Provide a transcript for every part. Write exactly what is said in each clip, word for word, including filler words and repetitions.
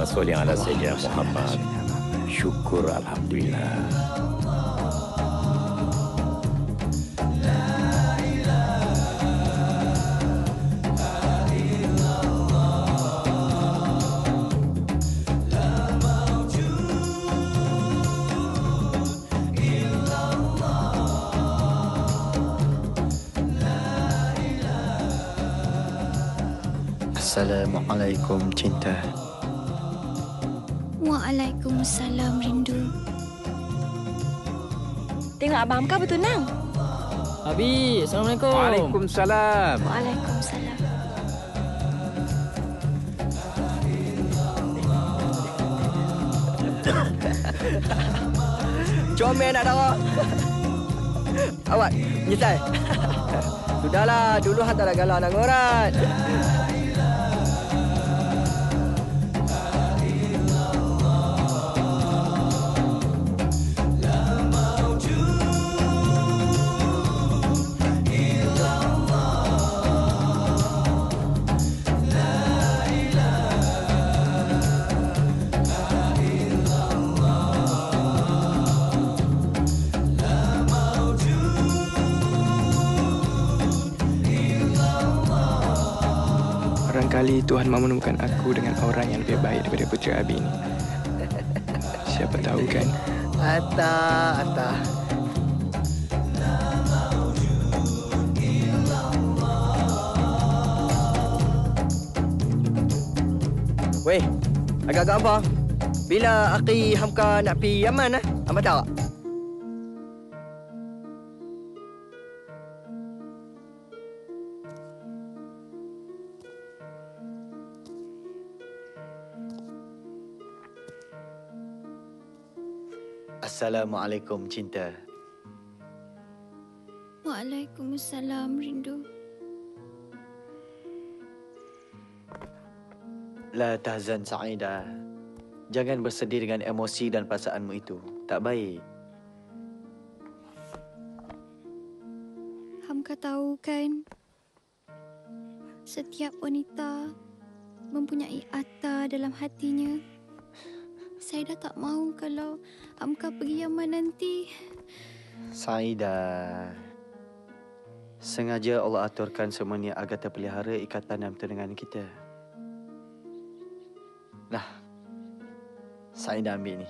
sholli ala sayyidina Muhammad. Syukur alhamdulillah. Assalamualaikum cinta. Waalaikumsalam rindu. Tengok Abang Hamka bertunang. Abi, Assalamualaikum. Waalaikumsalam. Waalaikumsalam. Comel nak tahu. Awak menyesal. Sudahlah, dulu hang tak nak galau nak ngorat. Barangkali Tuhan mahu menemukan aku dengan orang yang lebih baik daripada putera Abi ini. Siapa tahu kan? Atah, atah. Weh, agak-agak apa? Bila Aki Hamka nak pergi Yaman, eh? Abang tahu tak? Assalamualaikum cinta. Waalaikumsalam rindu. La tahzan Saida. Jangan bersedih dengan emosi dan perasaanmu itu. Tak baik. Hamka tahu kan, setiap wanita mempunyai Atta dalam hatinya. Saya dah tak mahu kalau Hamka pergi Yaman nanti. Saida. Sengaja Allah aturkan semuanya agar terpelihara ikatan dan pertenangan kita. Nah, Saida ambil ni.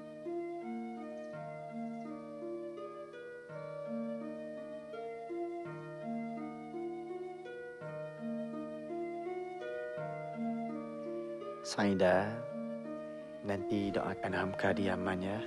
Saida, nanti doakan Hamka di Yaman ya.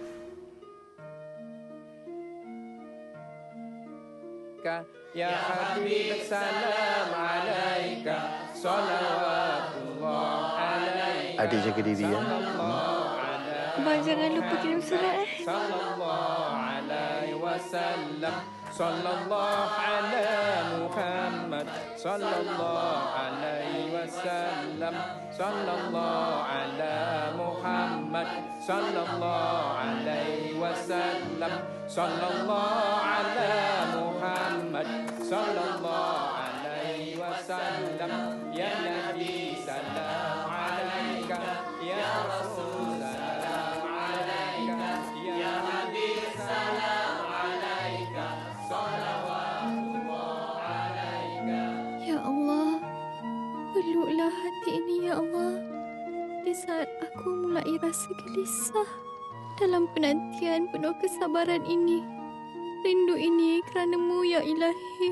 Ya Habib salam alaika salawatullah alaika. Adik jaga diri ya. Abang jangan lupa kirim surat eh. Sallallahu alaihi wasallam. Sallallahu ala Muhammad. Sallallahu alaihi wasallam. Sallallahu ala Muhammad. Sallallahu alaihi wasallam. Sallallahu ala Muhammad. Sallallahu alaihi wasallam. Ya Nabi salam alaika. Ya Rasul salam alaika. Ya Habib salam alaika. Salawatullah alaika. Ya Allah, peluklah hati ini ya Allah. Di saat aku mulai rasa gelisah dalam penantian penuh kesabaran ini. Rindu ini kerana-Mu ya Ilahi.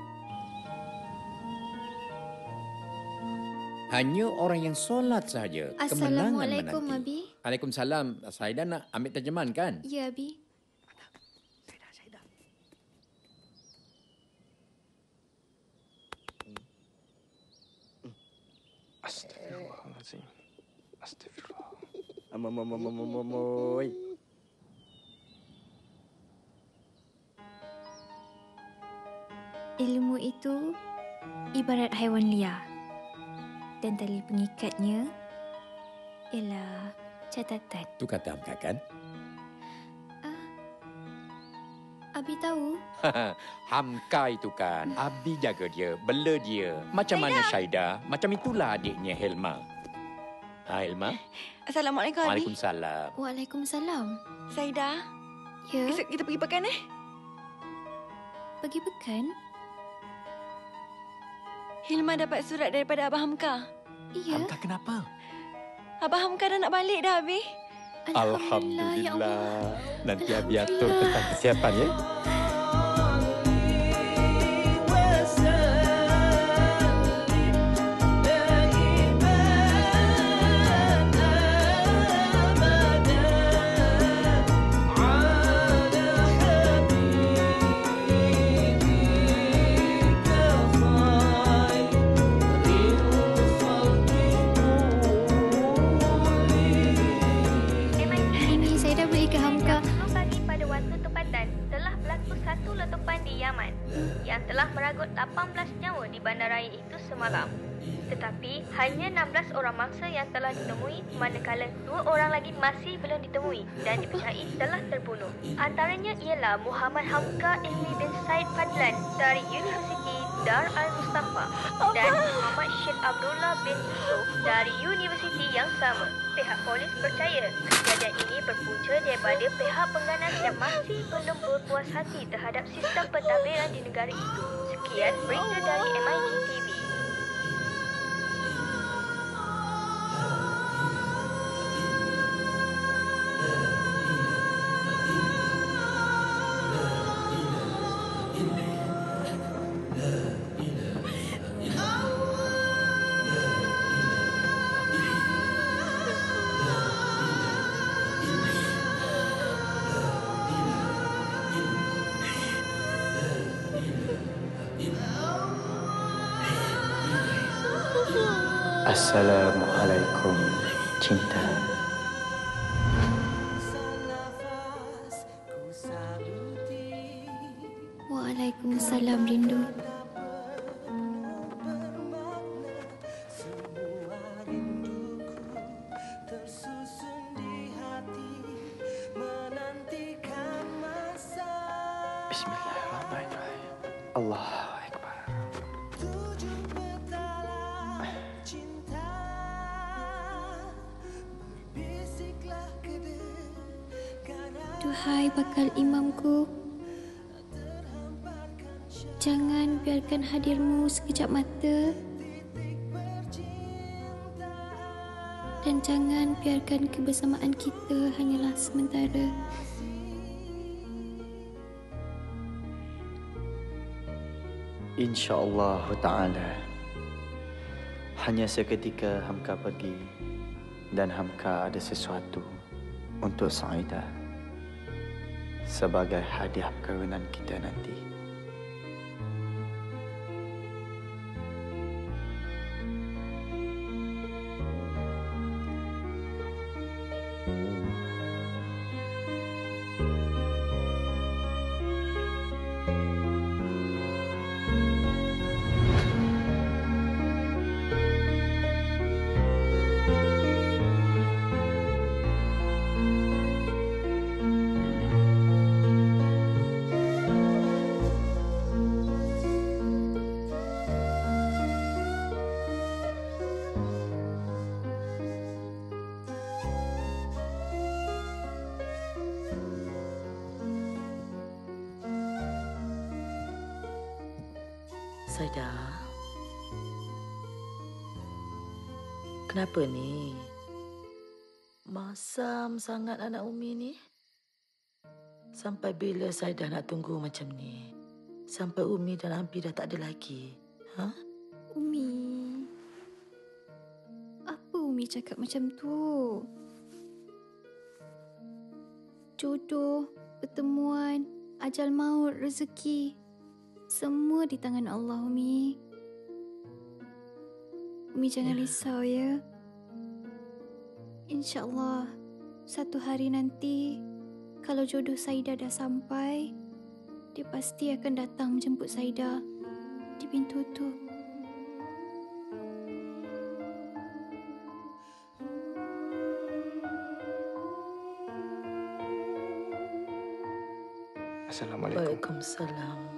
Hanya orang yang solat sahaja Assalamualaikum menanti. Abi. Waalaikumsalam. Saida nak ambil terjemahan kan? Ya Abi. Astagfirullahaladzim. Astagfirullah. Amoy. Ilmu itu ibarat haiwan liar dan tali pengikatnya ialah catatan. Tu kata Hamka kan? Ah, Abi tahu? Hamka itu kan, Abi jaga dia, bela dia. Macam mana Syaida, macam itulah adiknya Helma. Ha, Ilma. Assalamualaikum, Abi. Waalaikumsalam. Waalaikumsalam. Saidah, Ya, esok kita pergi pekan eh? pergi pekan? Hilma dapat surat daripada Abah Hamka. Iya. Hamka kenapa? Abah Hamka dah nak balik dah, Abi. Alhamdulillah, ya Allah. Nanti Abi atur tentang kesiapan ya. Ini saya dah beri ke Hamka. sepuluh pagi pada waktu tempatan telah berlaku satu letupan di Yaman yang telah meragut lapan belas nyawa di bandaraya itu semalam. Tetapi hanya enam belas orang mangsa yang telah ditemui, manakala dua orang lagi masih belum ditemui dan dipercayai telah terbunuh. Antaranya ialah Muhammad Hamka Ilmi bin Said Fadlan dari Universiti Dar Al-Mustafa dan Muhammad Syed Abdullah bin Yusuf dari universiti yang sama. Pihak polis percaya kejadian ini berpunca daripada pihak pengganas yang masih belum berpuas hati terhadap sistem pentadbiran di negara itu. Sekian berita dari M I G T V. Assalamualaikum, cinta. Waalaikumsalam, rindu. Bismillahirrahmanirrahim. Allahu Akbar. Duhai bakal imamku, jangan biarkan hadirmu sekejap mata dan jangan biarkan kebersamaan kita hanyalah sementara. InsyaAllah Ta'ala, hanya seketika Hamka pergi dan Hamka ada sesuatu untuk Saidah sebagai hadiah perkahwinan kita nanti. Saidah, kenapa ni? Masam sangat anak Umi ni. Sampai bila Saidah nak tunggu macam ni? Sampai Umi dan Abi dah tak ada lagi. Ha? Umi, apa Umi cakap macam tu? Jodoh, pertemuan, ajal maut, rezeki, semua di tangan Allah, Umi. Umi jangan risau ya. InsyaAllah, satu hari nanti, kalau jodoh Saidah dah sampai, dia pasti akan datang menjemput Saidah di pintu tu. Assalamualaikum. Waalaikumsalam.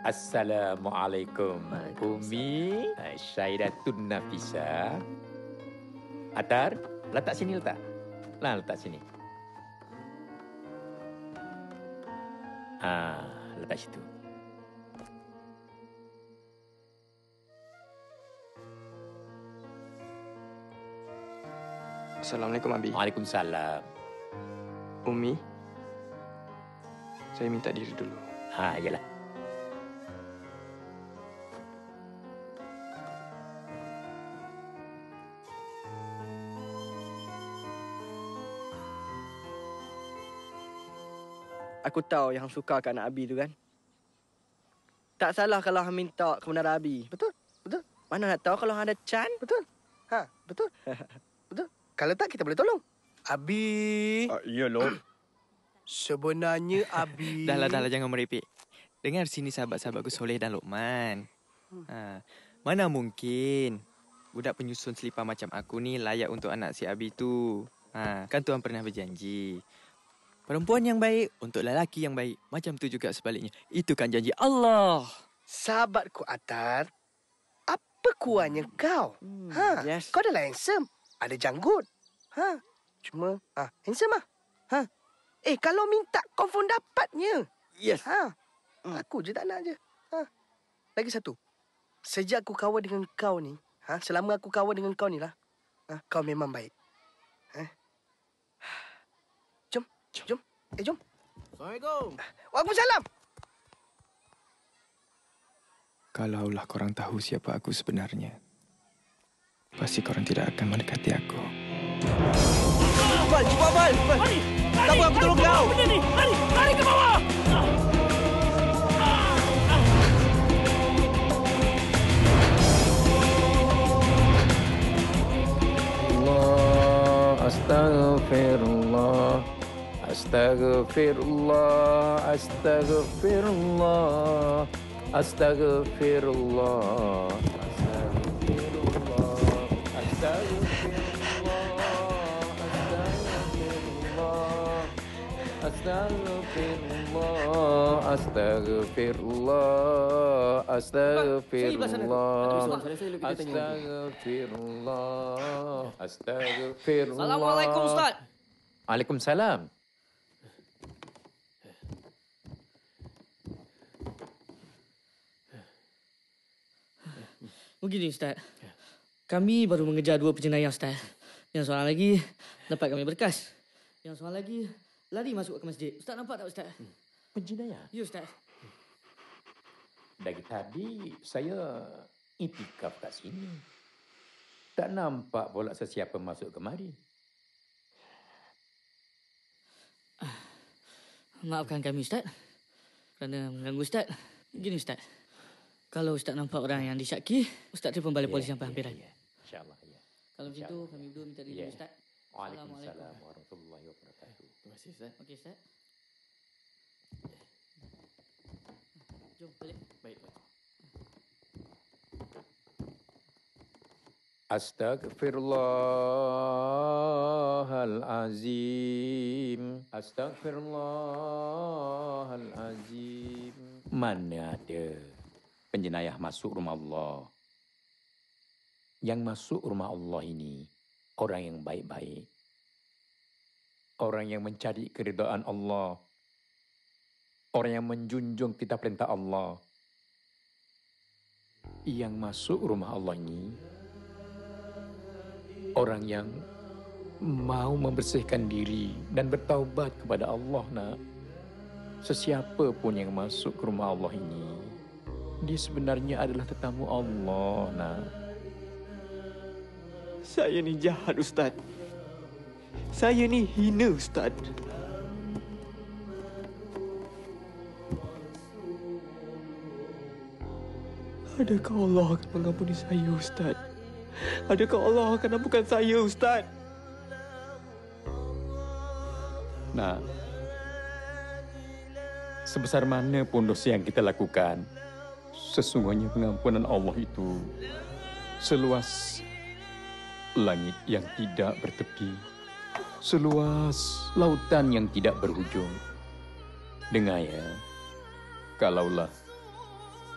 Assalamualaikum. Umi, Syaidatun Nafisa. Atar, letak sini letak. Nah, letak sini. Ah, letak situ. Assalamualaikum, Abi. Waalaikumsalam. Umi, saya minta diri dulu. Ha, iyalah. Aku tahu yang suka kat anak Abi tu kan. Tak salah kalau hang minta kebenaran Abi. Betul, betul. Mana nak tahu kalau hang ada can? Betul. Ha, betul. Betul. Kalau tak kita boleh tolong. Abi. Uh, ya loh. Sebenarnya Abi. Dah lah, dah lah, jangan merepek. Dengar sini sahabat-sahabatku Soleh dan Lokman. Ha, mana mungkin budak penyusun selipar macam aku ni layak untuk anak si Abi tu. Ha, kan Tuhan pernah berjanji. Perempuan yang baik untuk lelaki yang baik. Macam tu juga sebaliknya. Itu kan janji Allah. Sahabatku Atar, apa kurangnya kau? Hmm, Ha, yes. kau dah lah handsome. Ada janggut. Ha, cuma ha, handsome ah. Ha. Eh, kalau minta confirm dapatnya. Yes. Ha. Aku je tak nak je. Ha. Lagi satu. Sejak aku kawan dengan kau ni, ha, selama aku kawan dengan kau ni lah, ha, kau memang baik. Ha. Jom, jom. Eh, jom. Assalamualaikum. Waalaikumsalam. Kalaulah korang tahu siapa aku sebenarnya, pasti korang tidak akan mendekati aku. Bal, cuba Bal. Mari, tak apa, aku tolong kau. Benda ni, lari, lari ke bawah. Allah, astaghfirullah. Astaghfirullah, astaghfirullah, astaghfirullah, astaghfirullah, astaghfirullah, astaghfirullah, astaghfirullah, astaghfirullah, astaghfirullah. Assalamualaikum, Ustaz. Waalaikumsalam. Begini, Ustaz. Kami baru mengejar dua penjenayah, Ustaz. Yang seorang lagi dapat kami berkas. Yang seorang lagi lari masuk ke masjid. Ustaz nampak tak, Ustaz? Penjenayah? Ya, Ustaz. Dari tadi saya itikaf kat sini. Tak nampak pula sesiapa masuk kemari. Maafkan kami, Ustaz. Kerana mengganggu, Ustaz. Begini, Ustaz. Kalau Ustaz nampak orang yang disyaki, Ustaz telefon balik Ya, polis yang ya, Hampiran. ya. InsyaAllah, ya. Kalau macam itu, kami berdua minta diri, Ya. Ustaz. Waalaikumsalam warahmatullahi wabarakatuh. Terima kasih, Ustaz. Okey, Ustaz. Jom balik. Baik, baik. Astaghfirullahalazim. Astaghfirullahalazim. Mana ada penjenayah masuk rumah Allah? Yang masuk rumah Allah ini orang yang baik-baik. Orang yang mencari keridaan Allah. Orang yang menjunjung kita perintah Allah. Yang masuk rumah Allah ini orang yang mau membersihkan diri dan bertaubat kepada Allah, nak. Sesiapa pun yang masuk ke rumah Allah ini, dia sebenarnya adalah tetamu Allah, nak. Saya ni jahat, Ustaz. Saya ni hina, Ustaz. Adakah Allah akan mengampuni saya, Ustaz? Adakah Allah akan ampunkan saya, Ustaz? Nah, sebesar mana pun dosa yang kita lakukan, sesungguhnya pengampunan Allah itu seluas langit yang tidak bertepi, seluas lautan yang tidak berhujung. Dengar ya, kalaulah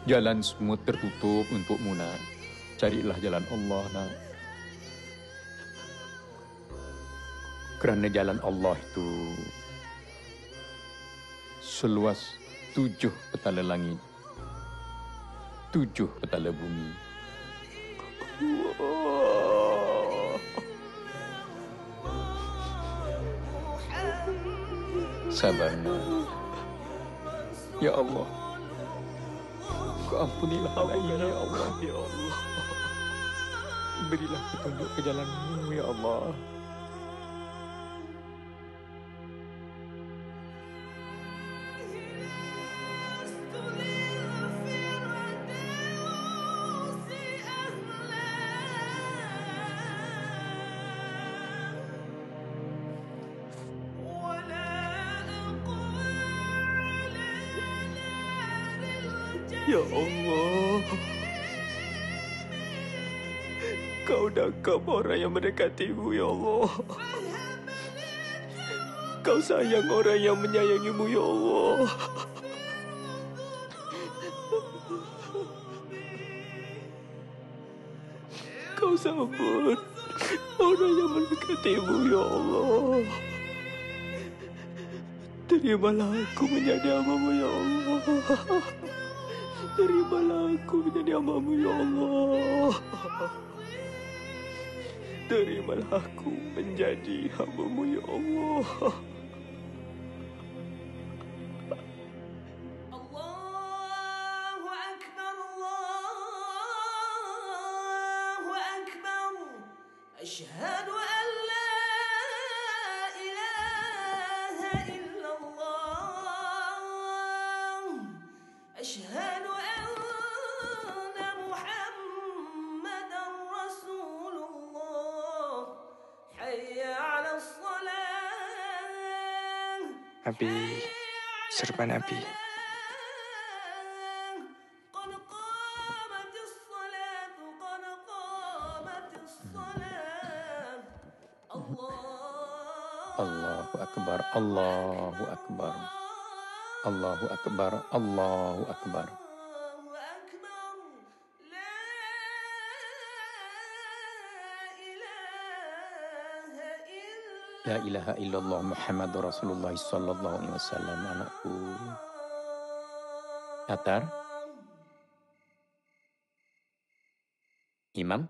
Jalan semua tertutup untukmu, nak. Carilah jalan Allah, nak. Kerana jalan Allah itu seluas tujuh petala langit, tujuh petala bumi. Sabar, nak. Ya Allah, Kau ampunilah hal ini, ya Allah. Ya Allah, berilah petunjuk ke jalan-Mu, ya Allah. Ya Allah, Kau dakap orang yang mendekatimu, ya Allah. Kau sayang orang yang menyayangimu, ya Allah. Kau sambut orang yang mendekatimu, ya Allah. Terimalah aku menjadi hamba-Mu, ya Allah. Terimalah aku menjadi hamba-Mu, ya Allah. Terimalah aku menjadi hamba-Mu, ya Allah. Allahu Akbar, Allahu Akbar. Asyhadu an la ilaha illallah. Asyhadu Abi, serban Abi. Allahu Akbar, Allahu Akbar. Allahu Akbar, Allahu Akbar. La ilaha illallah Muhammadur Rasulullah sallallahu alaihi wasallam. Anakku. Atar. Imam.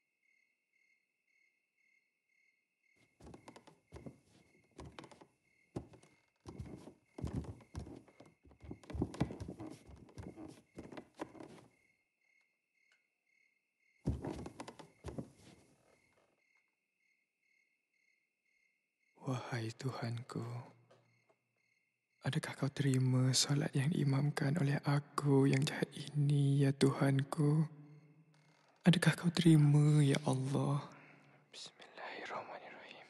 Wahai Tuhanku, adakah Kau terima solat yang diimamkan oleh aku yang jahat ini, ya Tuhanku? Adakah Kau terima, ya Allah? Bismillahirrahmanirrahim.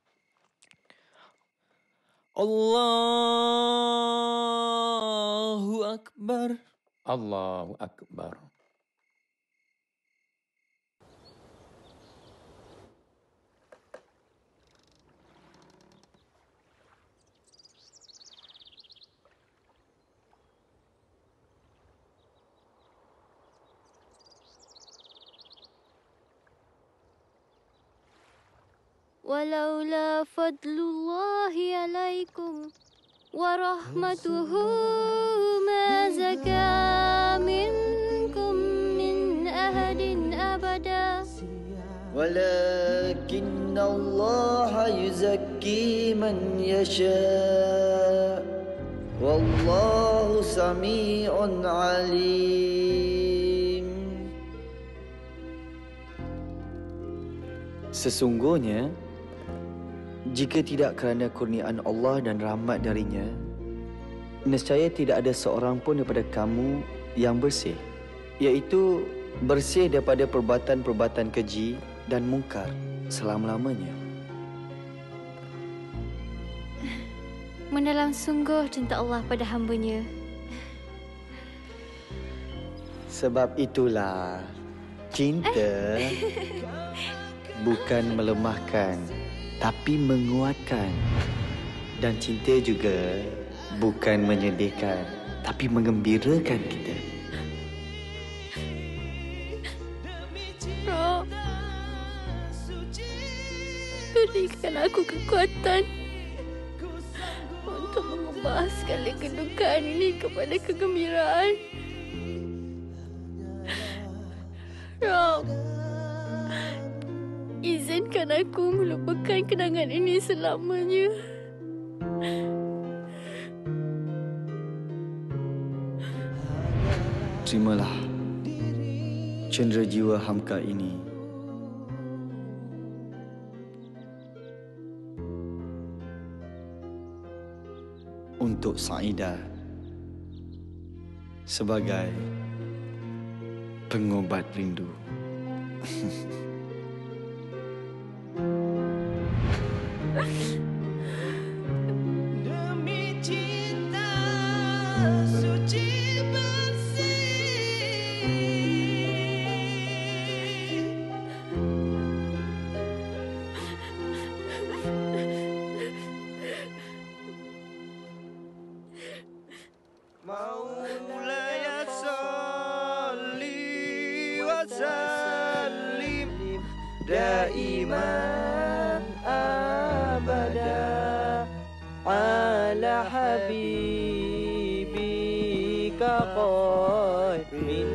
Allahu Akbar. Allahu Akbar. ولولا فضل الله عليكم ورحمته ما زكى منكم من أحد أبدا ولكن الله يزكي من يشاء والله سميع عليم. Sesungguhnya jika tidak kerana kurniaan Allah dan rahmat darinya, nescaya tidak ada seorang pun daripada kamu yang bersih, iaitu bersih daripada perbuatan-perbuatan keji dan mungkar selama-lamanya. Mendalam sungguh cinta Allah pada hamba-Nya. Sebab itulah cinta bukan melemahkan, tapi menguatkan. Dan cinta juga bukan menyedihkan, tapi mengembirakan kita. Berikan aku kekuatan untuk mengubah segala kedukaan ini kepada kegembiraan. Rob, izinkan aku melupakan kenangan ini selamanya. Terimalah cendera jiwa Hamka ini. Untuk Saida sebagai pengobat rindu. Demi cinta suci Maulaya salli wa sallim daiman abada ala habibika min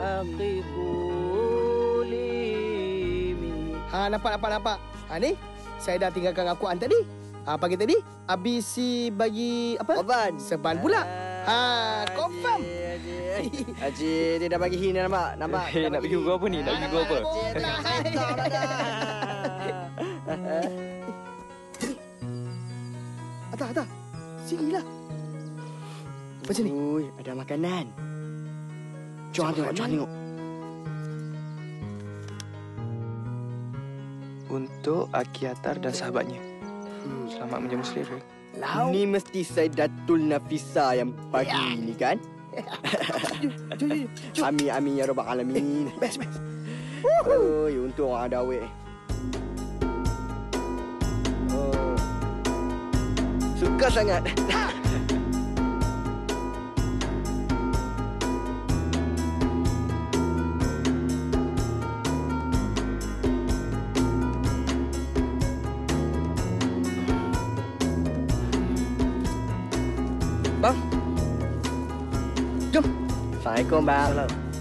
aqiqulimi. Ha, nampak, nampak, nampak. Ha, ni, saya dah tinggalkan Al-Quran tadi. Ha, pagi tadi, habis si bagi apa? Oban. Seban pula. Ha, confirm. Haji, dia dah bagi hina nampak? Nampak? Eh, nak pergi gua apa ni? Nak pergi gua apa? Atta, Atta. Sinilah. Macam ni. Ui, ada makanan. Cuang tengok, cuang tengok. Untuk Aki Atar dan sahabatnya. Selamat menjamu selera. Lau. Ini mesti Saidatul Nafisa yang pagi ya. Ni kan? Amin, amin ya Rabbal Alamin. Best, best. Oi, untung ada awek. Oh. Suka sangat. Bang. Jom. Assalamualaikum, Bang.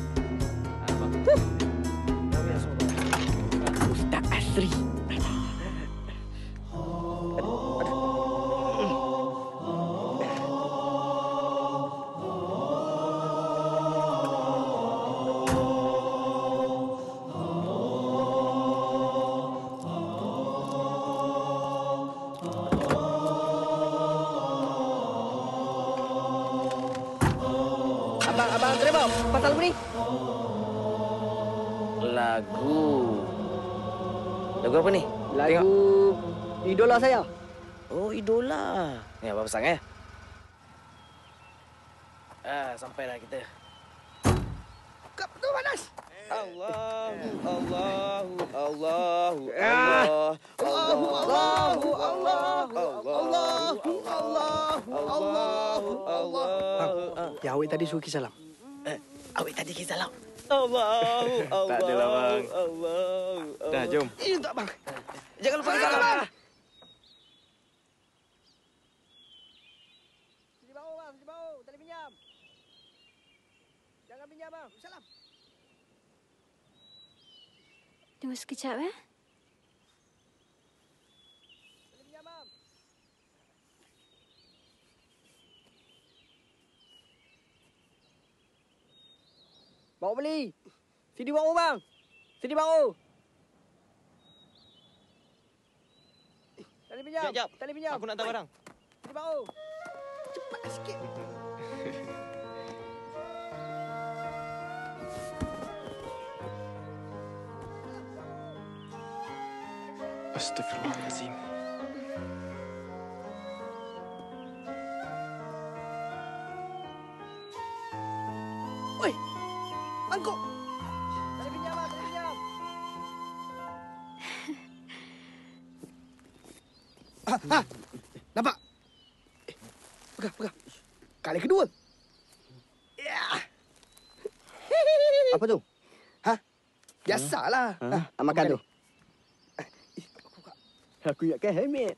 Ustaz Asri. Abang, abang terima pasal lagu ni. Lagu. Lagu apa ni? Lagu idola saya. Oh, idola. Ni apa pasang eh? Ah, sampailah kita. Kap tu panas. Allahu Allahu Allahu Ah. Allah Allahu Allahu Allahu Allahu Allahu Allah. Ya, awak tadi suruh kisah salam. Eh, awak tadi kisah salam. Allahu Allah. Tak adalah, bang. Allahu. Dah, jom. Ini tak bang. Jangan lupa kisah salam. Sini bau bang, sini bau. Tadi pinjam. Jangan pinjam bang. Salam. Tunggu sekejap, eh. Tadi pinjam bang. Bawa beli. Sini bau bang. Sini bau. Tadi pinjam. Jap, jap. Tadi pinjam. Aku nak hantar barang. Sini bau. Cepat sikit. Astagfirullahalazim. Oi. Angkut. Tadi pinjam bang, tadi pinjam. Ha, ha. Nampak? Eh, pegang, pegang. Kali kedua. Ya. Apa tu? Ha? Biasalah. Ha? Ha? Makan tu. Aku ingatkan Hamid.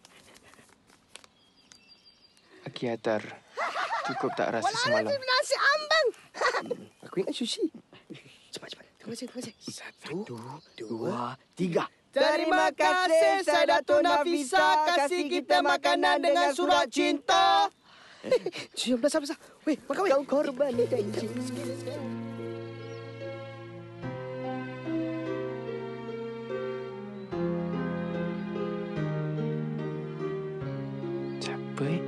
Aki Atar, cukup tak rasa semalam? Walau nasi ambang. Aku ingat sushi. Cepat, cepat. Terima kasih, terima kasih. Satu, Dua, tiga. Terima kasih Sayyidatul Nafisa kasih kita makanan dengan surat cinta. Eh, cium besar-besar. Weh, makan weh. Kau korban janji. Siapa eh?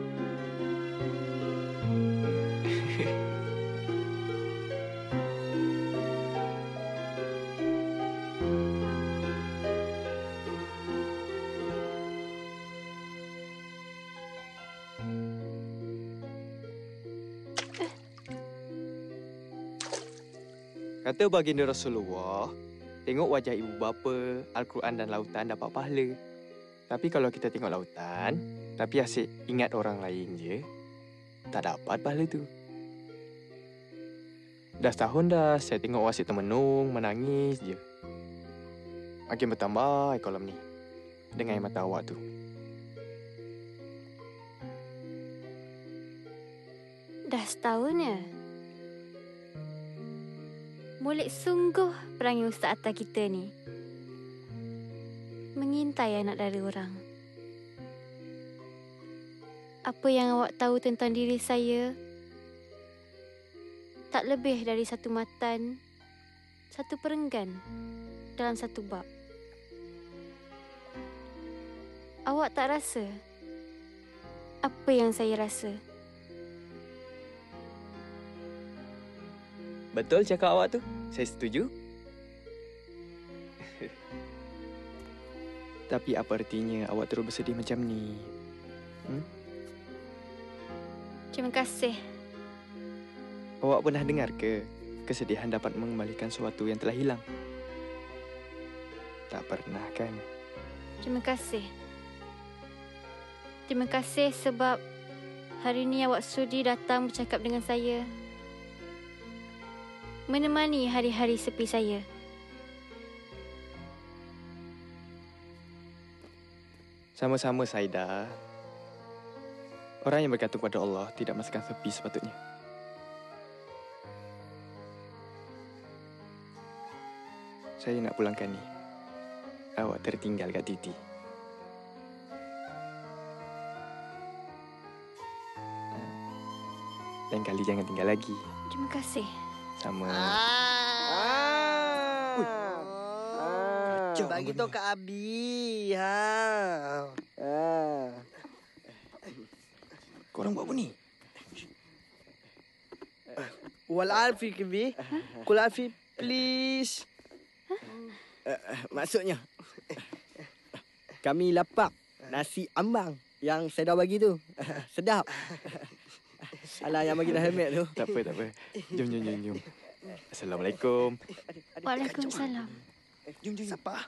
Kata baginda Rasulullah, tengok wajah ibu bapa, Al-Quran dan lautan dapat pahala. Tapi kalau kita tengok lautan, tapi asyik ingat orang lain je, tak dapat pahala tu. Dah setahun dah saya tengok asyik termenung, menangis je. Makin bertambah air kolam ni dengan air mata awak tu. Dah setahun ya? Molek sungguh perangai ustaz atas kita ni. Mengintai anak dara orang. Apa yang awak tahu tentang diri saya tak lebih dari satu matan, satu perenggan dalam satu bab. Awak tak rasa apa yang saya rasa? Betul cakap awak tu. Saya setuju. Tapi apa artinya awak terus bersedih macam ni? Hmm? Terima kasih. Awak pernah dengar ke kesedihan dapat mengembalikan sesuatu yang telah hilang? Tak pernah kan? Terima kasih. Terima kasih sebab hari ini awak sudi datang bercakap dengan saya. Menemani hari-hari sepi saya. Sama-sama, Saida. Orang yang bergantung pada Allah tidak merasakan sepi sepatutnya. Saya nak pulangkan ni. Awak tertinggal kat Titi. Lain kali jangan tinggal lagi. Terima kasih. Sama. Ah. Ah. Bagi tahu Kak Abi. Ha. Ah. Korang buat apa ni? Wal Alfi Kibi. Kul Alfi please. Uh, maksudnya kami lapar nasi ambang yang saya dah bagi tu. Sedap. Alah yang bagi dah Hamid tu. Tak apa, tak apa. Jom, jom, jom, jom. Assalamualaikum. Waalaikumsalam. Jom, jom. Siapa?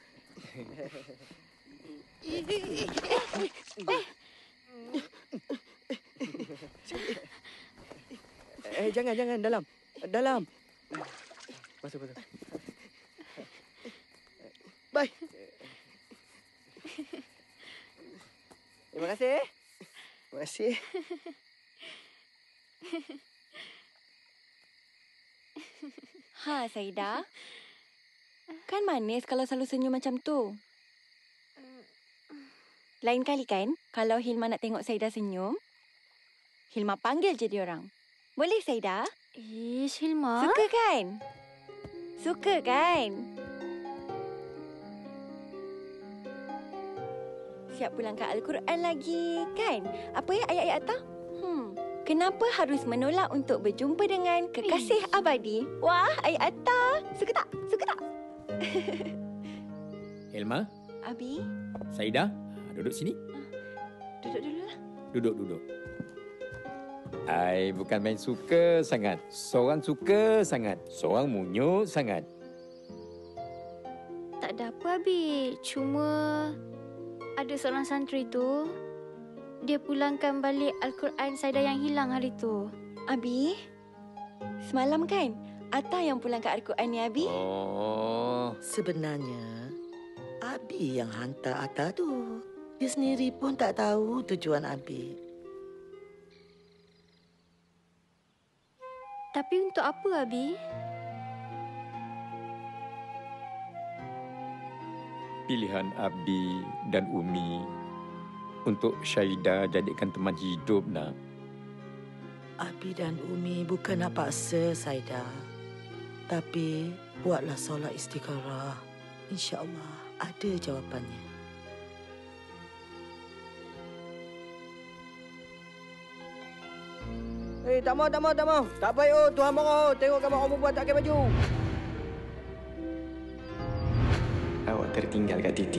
Eh, jangan, jangan. Dalam. Dalam. Masuk, masuk. Bye. Terima kasih. Terima kasih. Ha, Saida. Kan manis kalau selalu senyum macam tu. Lain kali kan, kalau Hilma nak tengok Saida senyum, Hilma panggil je dia orang. Boleh, Saida? Ish, Hilma. Suka kan? Suka kan? Siap pulangkan Al-Quran lagi, kan? Apa ya ayat-ayat atas? Hmm. Kenapa harus menolak untuk berjumpa dengan kekasih abadi? Wah, ayat atas. Suka tak? Suka tak? Hilma? Abi? Saida? Duduk sini. Duduk dulu lah. Duduk, duduk. I bukan main suka sangat. Seorang suka sangat. Seorang munyuk sangat. Tak ada apa, Abi. Cuma ada seorang santri tu, dia pulangkan balik Al-Quran Saida yang hilang hari tu. Abi, semalam kan Atta yang pulangkan Al-Quran ni, Abi? Oh. Sebenarnya, Abi yang hantar Atta tu. Dia sendiri pun tak tahu tujuan Abi. Tapi untuk apa, Abi? Pilihan Abi dan Umi untuk Syahidah jadikan teman hidup, nak. Abi dan Umi bukan nak paksa Saida. Tapi buatlah solat istikharah. InsyaAllah ada jawapannya. Eh, tak mau, tak mau, tak mau. Tak baik, oh. Tuhan marah, oh. Tengok gambar orang perempuan tak pakai baju. Awak tertinggal kat Titi.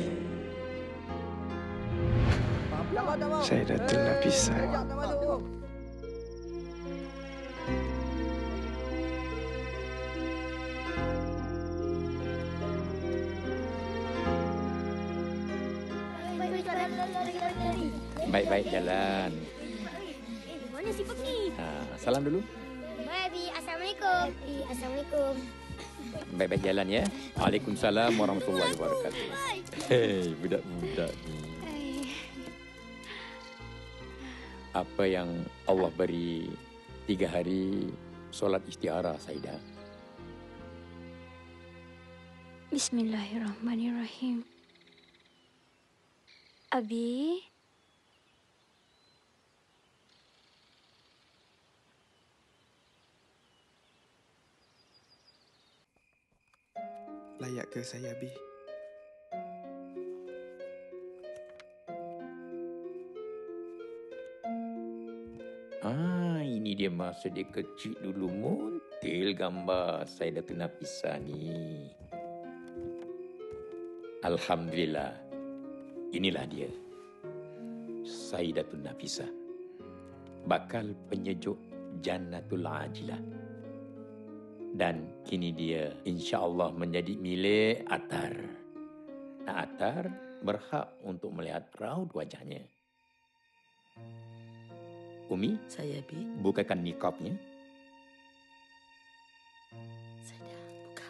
Tak mau, tak mau. Saya dah telah pisah. Sekejap, tak masuk. Baik-baik jalan. Mana si Peki? Ha, salam dulu. Bye, Abi. Assalamualaikum. Eh, Assalamualaikum. Baik-baik jalan ya. Waalaikumsalam warahmatullahi wabarakatuh. Hei, budak-budak ni. Apa yang Allah beri tiga hari solat istikharah, Saidah. Bismillahirrahmanirrahim. Abi? Layak ke saya, Abi? Ah, ini dia masa dia kecil dulu montil gambar Saidatun Nafisah ni. Alhamdulillah. Inilah dia. Saidatun Nafisah. Bakal penyejuk Jannatul Ajilah. Dan kini dia insya-Allah menjadi milik Atar. Nah, Atar berhak untuk melihat raut wajahnya. Umi, saya Bi. bukakan nikabnya. Saida, buka.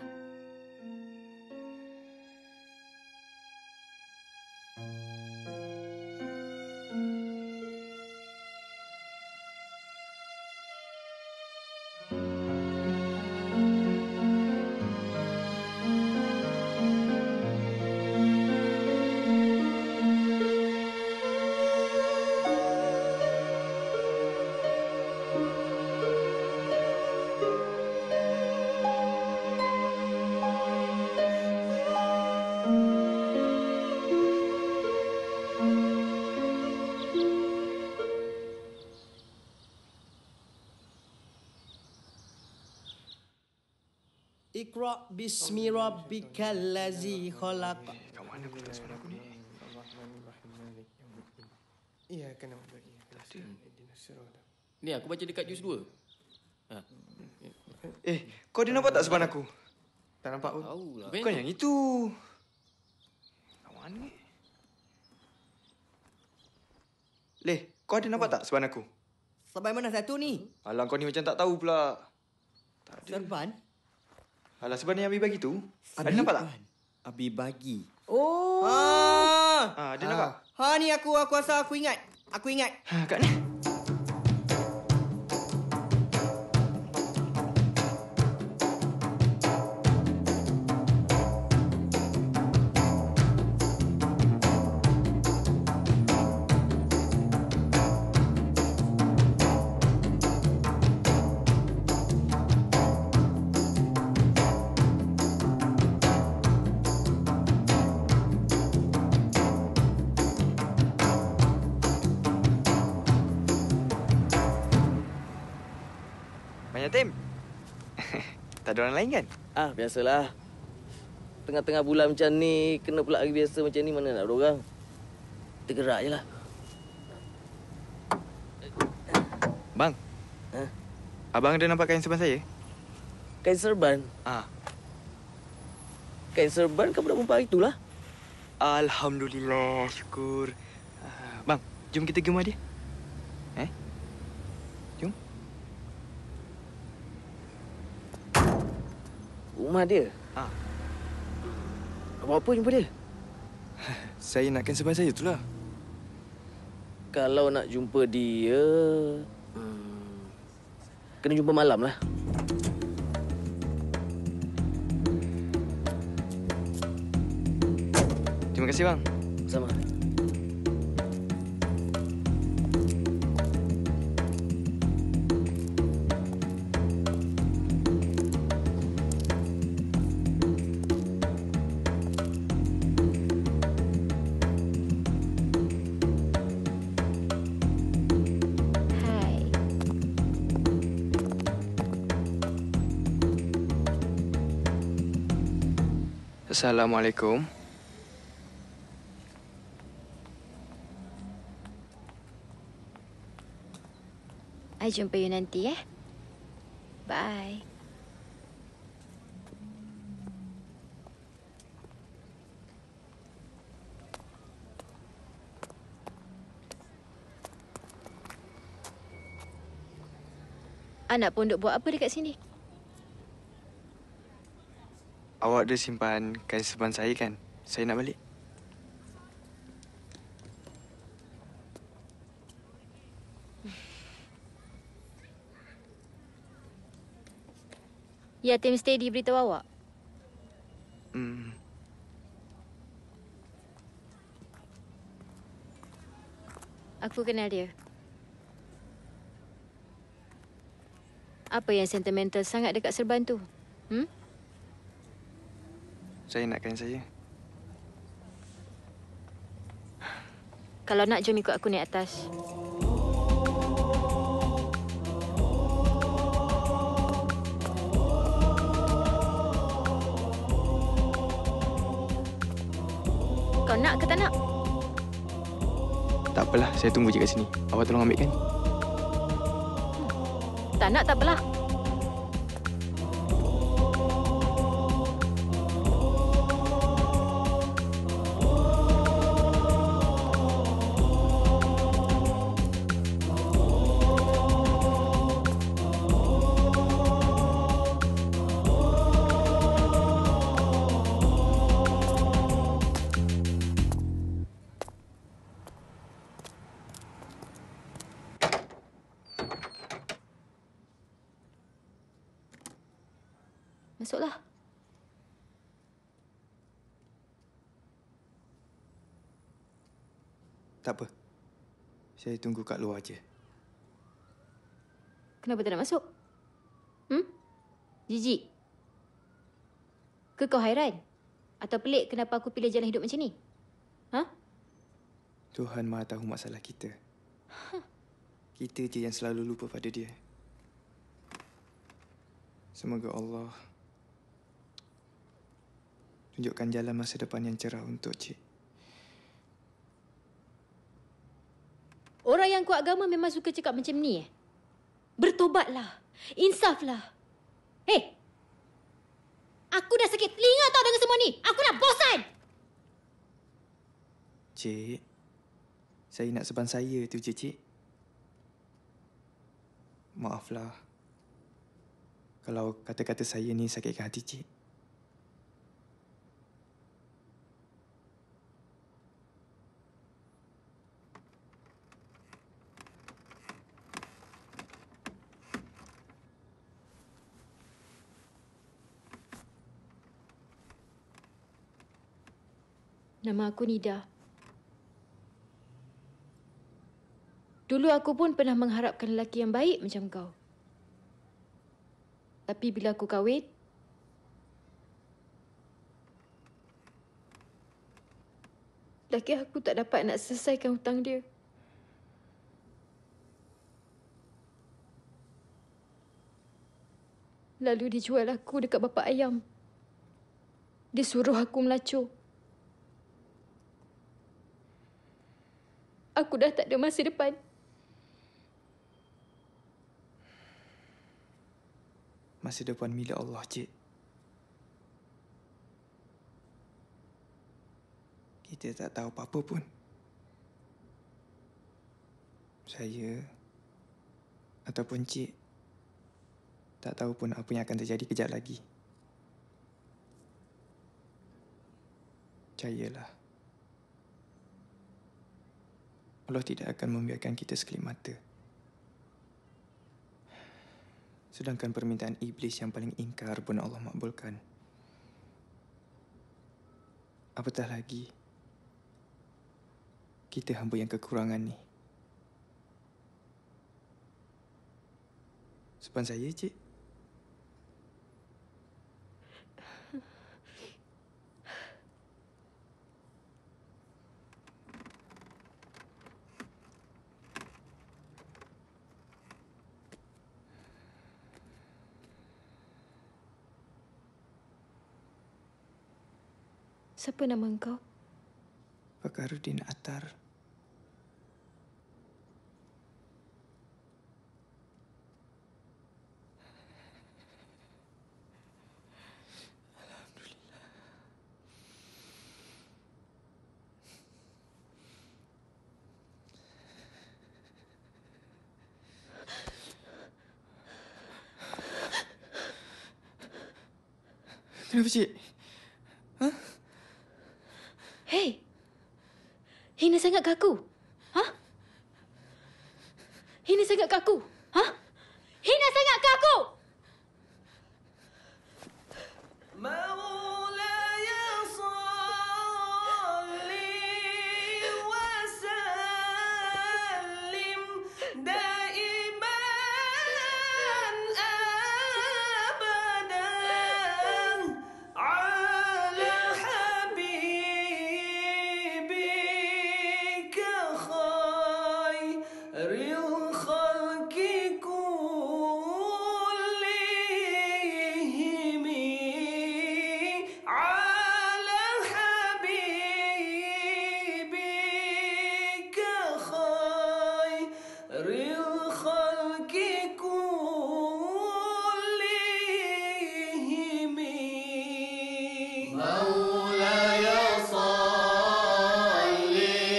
Iqra bismi rabbikal ladzi khalaq. Kat mana pula sebelah aku ni? Iya, kena buat. Ni aku baca dekat juz dua. Ha. Eh, kau ada nampak tak sebelah aku? Tak nampak pun. Tahulah. Bukan yang itu. Kat mana ni? Leh, kau ada nampak tak sebelah aku? Sampai mana satu ni? Alah, kau ni macam tak tahu pula. Tak ada. Serban? Alah, sebelah yang Abi bagi tu. Ada nampak tak? Abi bagi. Oh. Ha, Ha. ada nampak? Ha ni aku aku rasa aku ingat. Aku ingat. Ha, kat ni. Banyak tim. Tak ada orang lain kan? Ah, biasalah. Tengah-tengah bulan macam ni, kena pula hari biasa macam ni, mana nak ada orang. Tergerak je lah. Bang. Ha? Abang ada nampak kain serban saya? Kain serban? Ah. Kain serban kau budak perempuan itulah. Alhamdulillah, syukur. Ah, bang, jom kita pergi rumah dia. Eh? Jom. Rumah dia? Ha. Kau buat apa jumpa dia? Saya nak kain serban saya tu lah. Kalau nak jumpa dia, hmm, kena jumpa malam lah. Terima kasih, bang. Sama. Assalamualaikum. I jumpa you nanti, eh. Bye. Anak pun duk buat apa dekat sini? Awak ada simpan kain serban saya kan? Saya nak balik. Ya, Tim Steady beritahu awak. Hmm. Aku kenal dia. Apa yang sentimental sangat dekat serban tu? Hmm? Saya nak kain saya. Kalau nak, jom ikut aku naik atas. Kau nak ke tak nak? Tak apalah, saya tunggu je kat sini. Awak tolong ambil kan? Tak nak, tak apalah. Masuklah. Tak apa. Saya tunggu kat luar je. Kenapa tak nak masuk? Hmm? Jijik? Ke kau hairan? Atau pelik kenapa aku pilih jalan hidup macam ni? Ha? Tuhan Maha tahu masalah kita. Kita je yang selalu lupa pada dia. Semoga Allah tunjukkan jalan masa depan yang cerah untuk Cik. Orang yang kuat agama memang suka cakap macam ni, eh? Bertobatlah. Insaflah. Hei! Aku dah sakit telinga tau dengan semua ni. Aku dah bosan. Cik, saya nak serban saya tu je, Cik. Maaflah kalau kata-kata saya ni sakitkan hati Cik. Nama aku Nida. Dulu aku pun pernah mengharapkan lelaki yang baik macam kau. Tapi bila aku kahwin, lelaki aku tak dapat nak selesaikan hutang dia. Lalu dia jual aku dekat bapa ayam. Dia suruh aku melacur. Aku dah tak ada masa depan. Masa depan milik Allah, Cik. Kita tak tahu apa-apa pun. Saya ataupun Cik tak tahu pun apa yang akan terjadi kejap lagi. Percayalah. Allah tidak akan membiarkan kita sekelip mata. Sedangkan permintaan iblis yang paling ingkar pun Allah makbulkan. Apatah lagi, kita hamba yang kekurangan ni. Sopan saya, Cik. Siapa nama engkau? Fakhruddin Attar. Kenapa, Cik? Ha? Hei! Hina sangat ke aku? Ha? Hina sangat ke aku? Ha? Hina sangat ke aku? مولاي صل وسلم دائما أبدا على حبيبك خير الخلق كلهم على حبيبك خير الخلق كلهم مولاي صل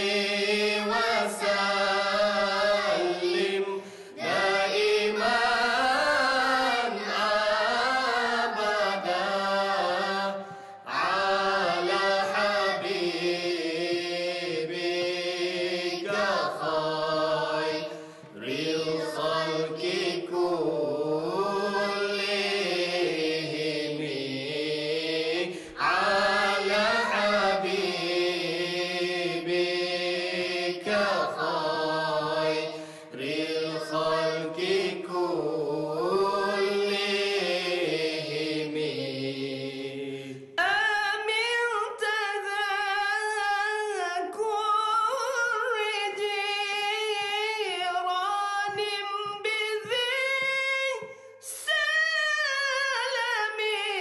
وسلم دائما أبدا على حبيبك خير الخلق كلهم على حبيبك خير الخلق كلهم آمن تذكر جيران بذي سلم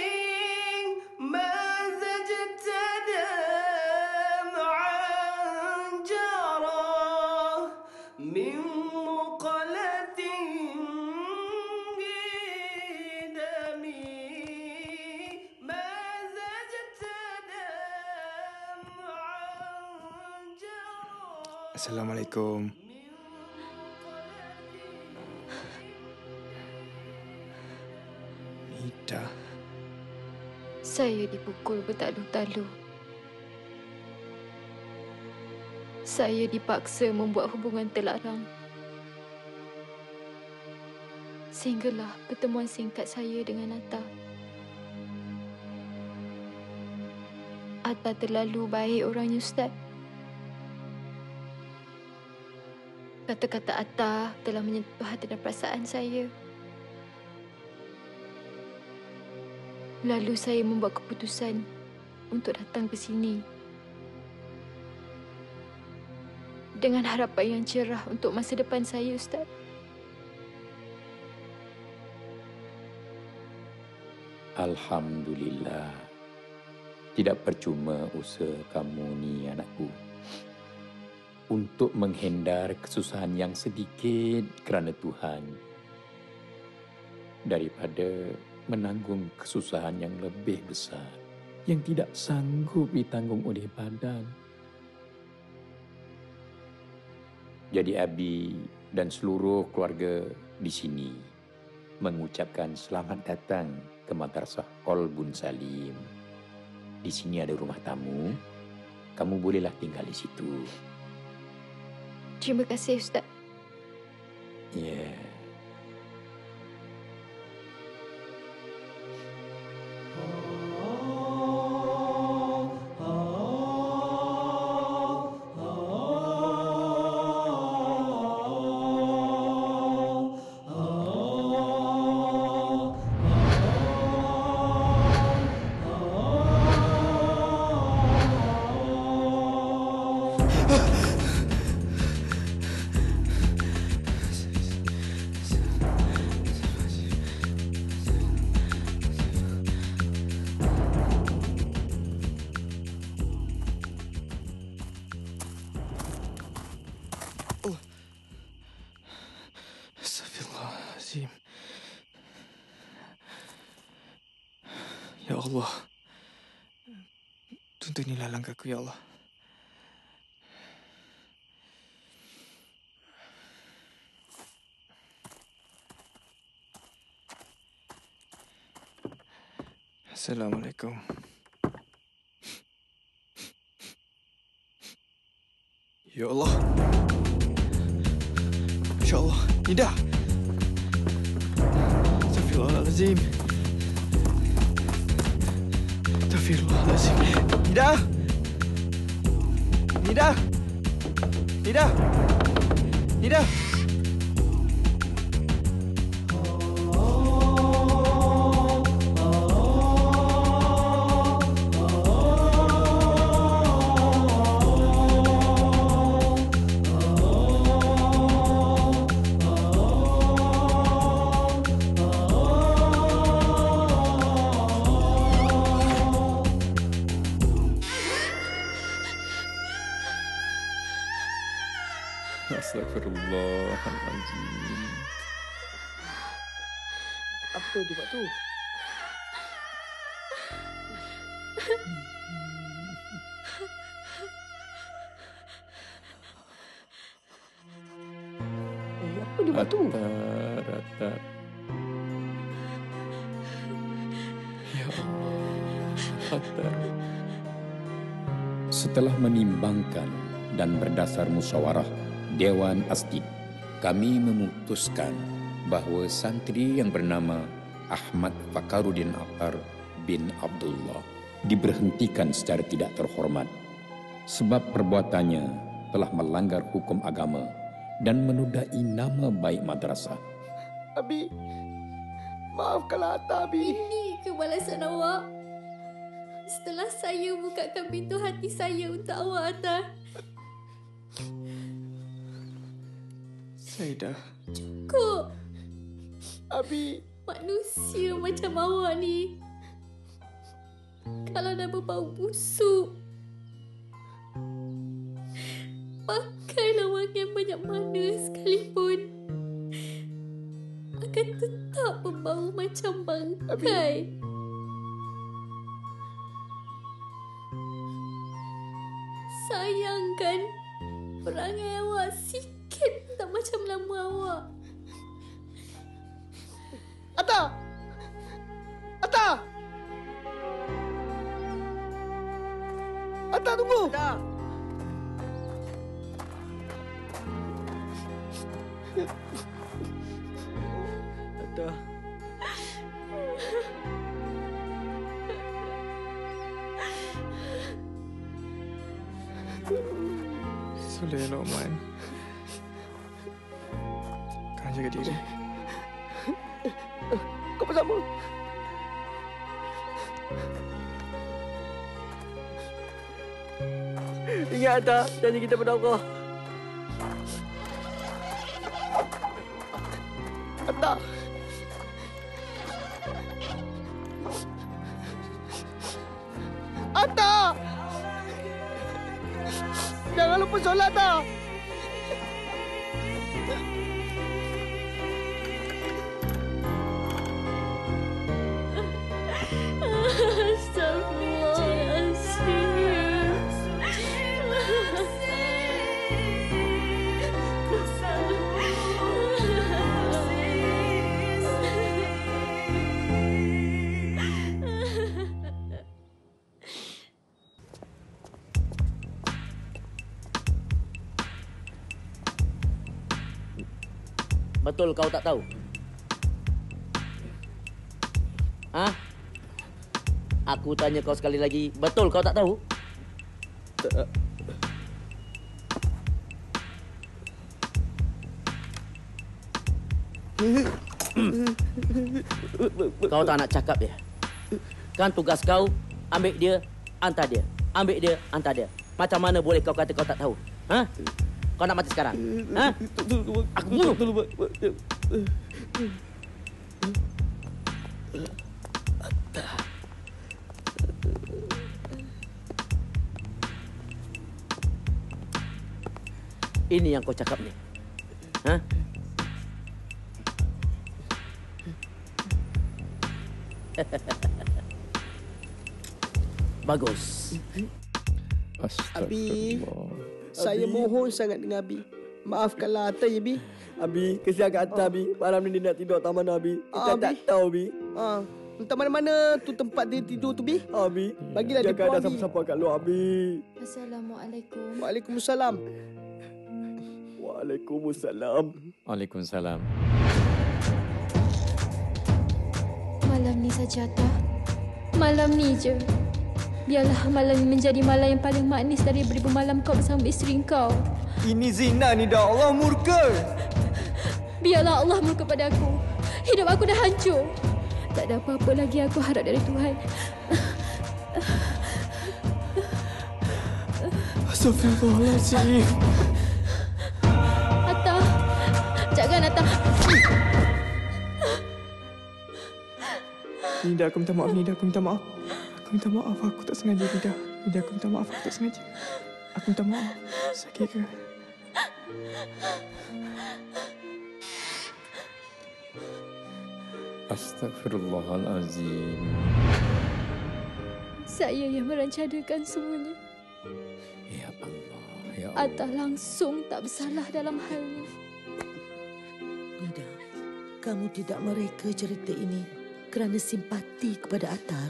ماذا اجتدى عن جرى من مقلة قدمي ماذا اجتدى عن جرى Assalamualaikum. Nida. Saya dipukul bertalu-talu. Saya dipaksa membuat hubungan terlarang. Sehinggalah pertemuan singkat saya dengan Atta. Atta terlalu baik orangnya, Ustaz. Kata-kata Atta telah menyentuh hati dan perasaan saya. Lalu saya membuat keputusan untuk datang ke sini. Dengan harapan yang cerah untuk masa depan saya, Ustaz. Alhamdulillah. Tidak percuma usaha kamu ni, anakku. Untuk menghindar kesusahan yang sedikit kerana Tuhan. Daripada menanggung kesusahan yang lebih besar yang tidak sanggup ditanggung oleh badan. Jadi Abi dan seluruh keluarga di sini mengucapkan selamat datang ke Madrasah Qalbun Salim. Di sini ada rumah tamu. Kamu bolehlah tinggal di situ. Terima kasih, Ustaz. Ya. Yeah. Astagfirullahaladzim. Ya Allah. Tuntunilah langkahku, ya Allah. Assalamualaikum. Ya Allah. Insya Allah. Nida. Astagfirullahaladzim. Astagfirullahaladzim. Nida. Nida. Nida. Nida. Astagfirullahaladzim. Apa dia buat tu? Eh, apa dia buat tu? Rata-rata. Ya Allah. Rata. Setelah menimbangkan dan berdasar musyawarah Dewan Asdid, kami memutuskan bahawa santri yang bernama Ahmad Fakaruddin Attar bin Abdullah diberhentikan secara tidak terhormat sebab perbuatannya telah melanggar hukum agama dan menodai nama baik madrasah. Abi, maafkanlah Attar, Abi. Ini kebalasan awak. Setelah saya bukakan pintu hati saya untuk awak, Attar. Saidah. Cukup. Abi. Manusia macam awak ni, kalau dah berbau busuk, pakailah wangian banyak mana sekalipun, akan tetap berbau macam bangkai. Sayangkan perangai awak sikit tak macam lama awak. Attar! Attar! Attar, tunggu! Attar! Attar. Sudah, Luqman. Kau jaga diri. Kau bersama. Ingat Attar, janji kita pada Allah. Attar. Attar. Jangan lupa solat, Attar. Betul kau tak tahu? Hah? Aku tanya kau sekali lagi. Betul kau tak tahu? Tak. Kau tak nak cakap dia? Kan tugas kau ambil dia, hantar dia. Ambil dia, hantar dia. Macam mana boleh kau kata kau tak tahu? Ha? Kau nak mati sekarang? Ha? Aku bunuh. Ini yang kau cakap ni. Ha? Bagus. Abi, saya mohon sangat dengan Abi. Maafkanlah Atta ya, Abi. Abi, kesian kat Atta, Abi. Malam ni dia nak tidur taman Abi. Kita Abi. tak tahu, Abi. Ah, entah mana-mana tu tempat dia tidur tu, Bi. Abi, Bagilah dia jaga keluar, ada Bi. siapa-siapa kat luar, Abi. Assalamualaikum. Waalaikumsalam. Waalaikumsalam. Waalaikumsalam. Malam ni saja, Atta. Malam ni je. Biarlah malam ini menjadi malam yang paling manis dari beribu malam kau bersama isteri kau. Ini zina ni dah, Allah murka. Biarlah Allah murka pada aku. Hidup aku dah hancur. Tak ada apa-apa lagi aku harap dari Tuhan. Astagfirullahaladzim. Atta. Jangan, Atta. Nida, aku minta maaf. Nida, aku minta maaf. Aku minta maaf. Aku tak sengaja, Nida. Nida, aku minta maaf. Aku tak sengaja. Aku minta maaf. Sakit ke? Astagfirullahalazim. Saya yang merencanakan semuanya. Ya Allah, ya Allah. Atta langsung tak bersalah dalam hal ini. Nida, kamu tidak mereka cerita ini kerana simpati kepada Atar.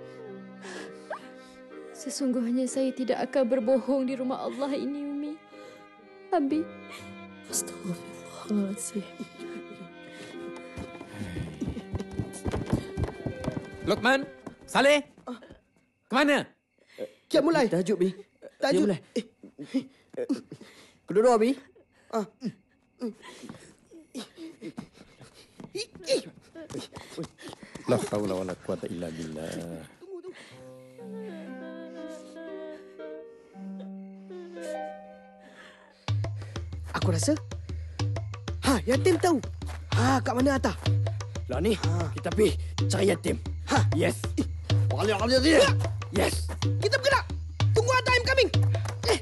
Sesungguhnya saya tidak akan berbohong di rumah Allah ini, Umi. Abi. Astagfirullahaladzim. Luqman, Saleh, ke mana? Kiam mulai. Tajuk, Bi. Tajuk. mulai. Kedua-dua, Bi. Ah. La haula wala quwata illa billah. Aku rasa Ha, yatim tahu. Ha, kat mana Atta? Lah ni, ha. kita pergi cari yatim. Ha, yes. Wali wali dia. Yes. Kita bergerak. Tunggu Atta, I'm coming. Eh.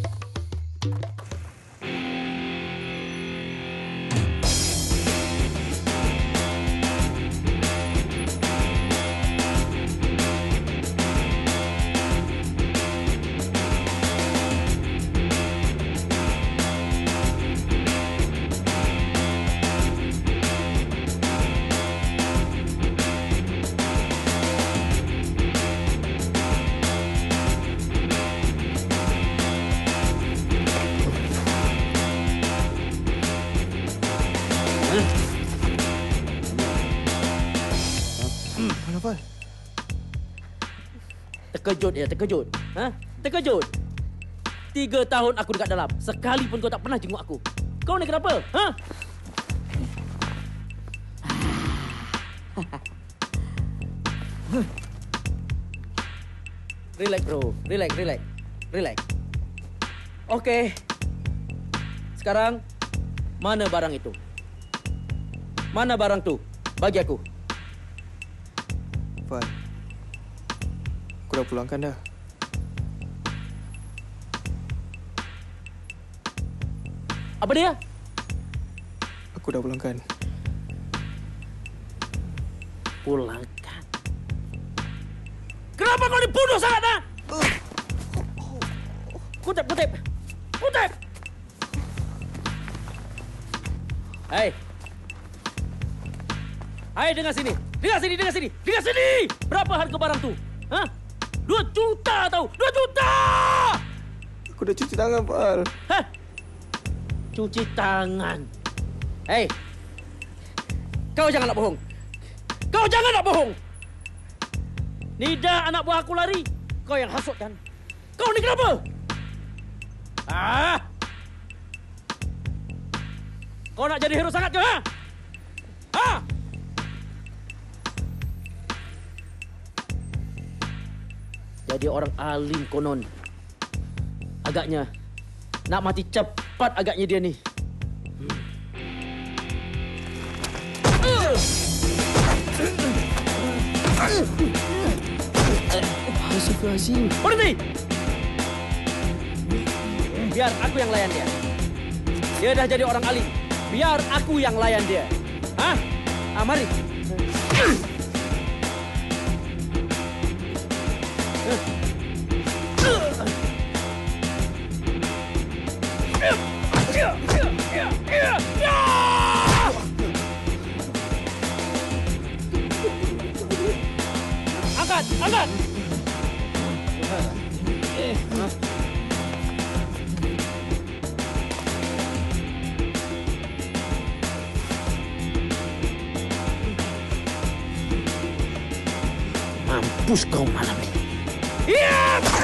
Terkejut ya, terkejut. Ha? Terkejut. Tiga tahun aku dekat dalam. Sekali pun kau tak pernah jenguk aku. Kau ni kenapa? Ha? Relax bro. Relax, relax. Relax. Okey. Sekarang, mana barang itu? Mana barang tu? Bagi aku. Fal, aku dah pulangkan dah. Apa dia? Aku dah pulangkan. Pulangkan? Kenapa kau dibunuh sangat, dah? Kutip, kutip. Kutip! Hei. Hei, dengar sini. Dengar sini, dengar sini. Dengar sini! Berapa harga barang tu? Ha? Dua juta tau! Dua juta! Aku dah cuci tangan, Fal. Hah? Cuci tangan. Hei, Kau jangan nak bohong. Kau jangan nak bohong. Nida anak buah aku lari. Kau yang hasutkan. Kau ni kenapa? Ah! Kau nak jadi hero sangat ke? Ha? Ha? Jadi orang alim konon. Agaknya nak mati cepat agaknya dia ni. Astagfirullahaladzim. Berhenti! Biar aku yang layan dia. Dia dah jadi orang alim. Biar aku yang layan dia. Hah? Ah, mari. Angkat, angkat. Mampus kau malam ini. Iya!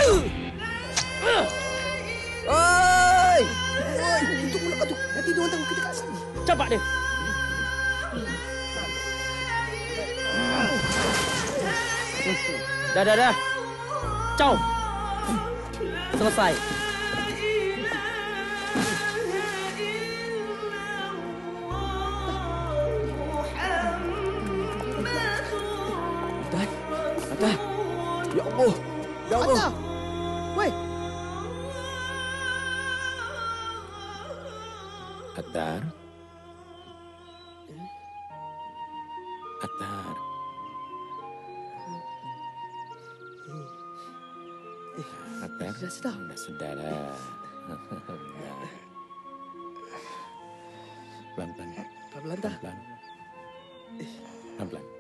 Oi! Oi, tutup mulut kau tu. Nanti dia orang tahu kita kat sini. Cepat dia. Dah, dah, dah. Ciao. Selesai. Atas. Atas. Ya Allah. Ya Allah. Atas. Woi. Atar. Atar. Atar. Sudah sudah. Sudah sudah lah. Pelan-pelan. Pelan-pelan dah. Pelan-pelan. Pelan-pelan.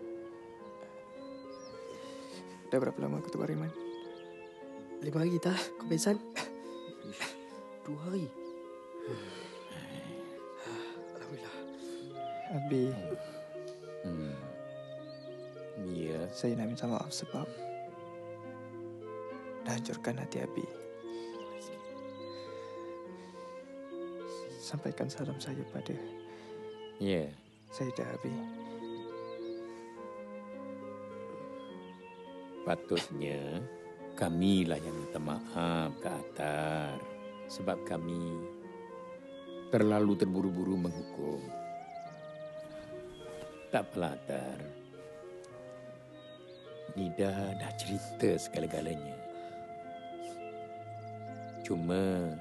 Dah berapa lama kau tu Bariman? Lima hari dah. Kau pingsan? Dua hari. Alhamdulillah. Abi. Hmm. Ya. Saya nak minta maaf sebab dah hancurkan hati Abi. Sampaikan salam saya pada Ya. Sayyidah Abi. Patutnya kamilah yang minta maaf ke Atar sebab kami terlalu terburu-buru menghukum. Tak apalah Atar. Nida dah cerita segala-galanya. Cuma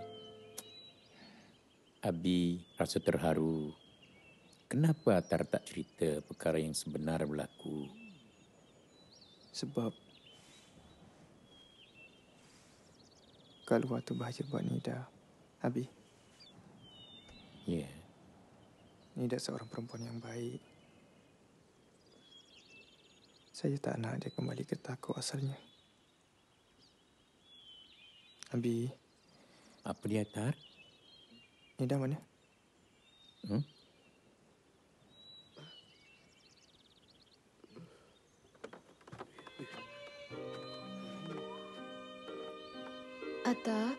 Abi rasa terharu. Kenapa Atar tak cerita perkara yang sebenar berlaku? Sebab kalau tu bahaya buat Nida, Abi. Ya. Yeah. Nida seorang perempuan yang baik. Saya tak nak dia kembali ke taku asalnya. Abi. Apa dia, Tar? Nida mana? Hmm? Atta,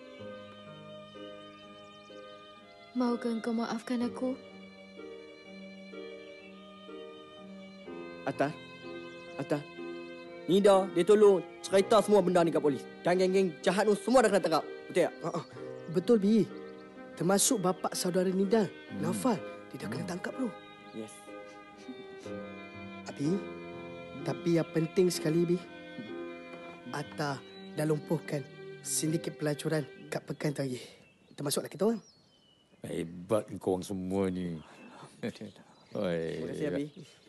maukah engkau maafkan aku? Atas. Atas. Nida, dia tolong cerita semua benda ni kat polis. Dan geng-geng jahat tu semua dah kena tangkap. Betul tak? Uh-uh. Betul, Bi. Termasuk bapa saudara Nida, hmm. Naufal. Dia dah kena tangkap tu. Yes. Abi, tapi yang penting sekali, Bi. Atta dah lumpuhkan sindiket pelacuran kat Pekan tu lagi. Termasuklah kita orang. Hebat kau orang semua ni. Oi. Terima kasih, Abi.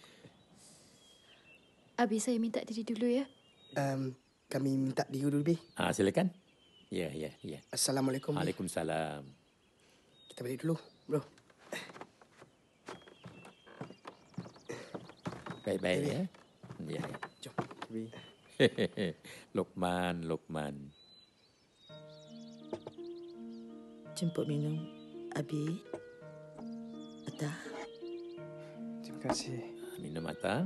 Abi, saya minta diri dulu ya. Um, kami minta diri dulu, Bi. Ah, silakan. Ya, ya, ya. Assalamualaikum. Waalaikumsalam. Kita balik dulu, bro. Baik-baik ya. Ya. Jom, Bi. Lokman, Lokman. Jemput minum, Abi. Atta. Terima kasih. Minum Atta.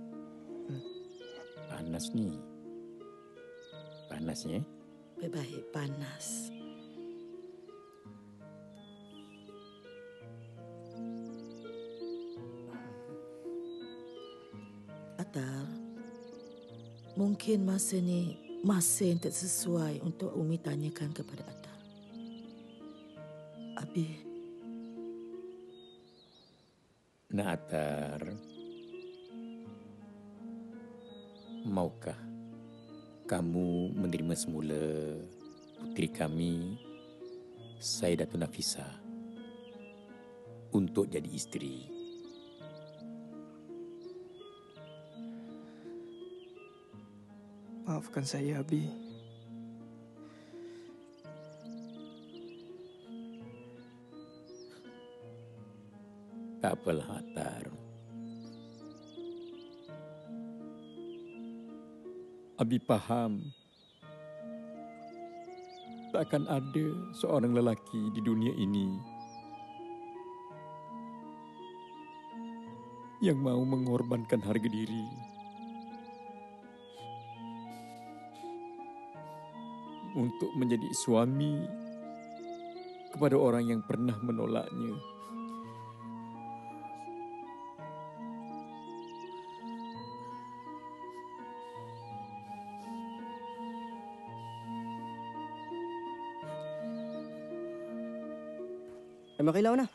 Panas ni. Panasnya. Baik panas. Atar, mungkin masa ni masa yang tak sesuai untuk Umi tanyakan kepada Atar. Abi. Nak Atar. Maukah kamu menerima semula puteri kami, Sayyidatun Nafisah, untuk jadi isteri? Maafkan saya, Abi. Tak apalah, Atar. Abi faham. Takkan ada seorang lelaki di dunia ini yang mau mengorbankan harga diri untuk menjadi suami kepada orang yang pernah menolaknya. Emang kau hilang mana?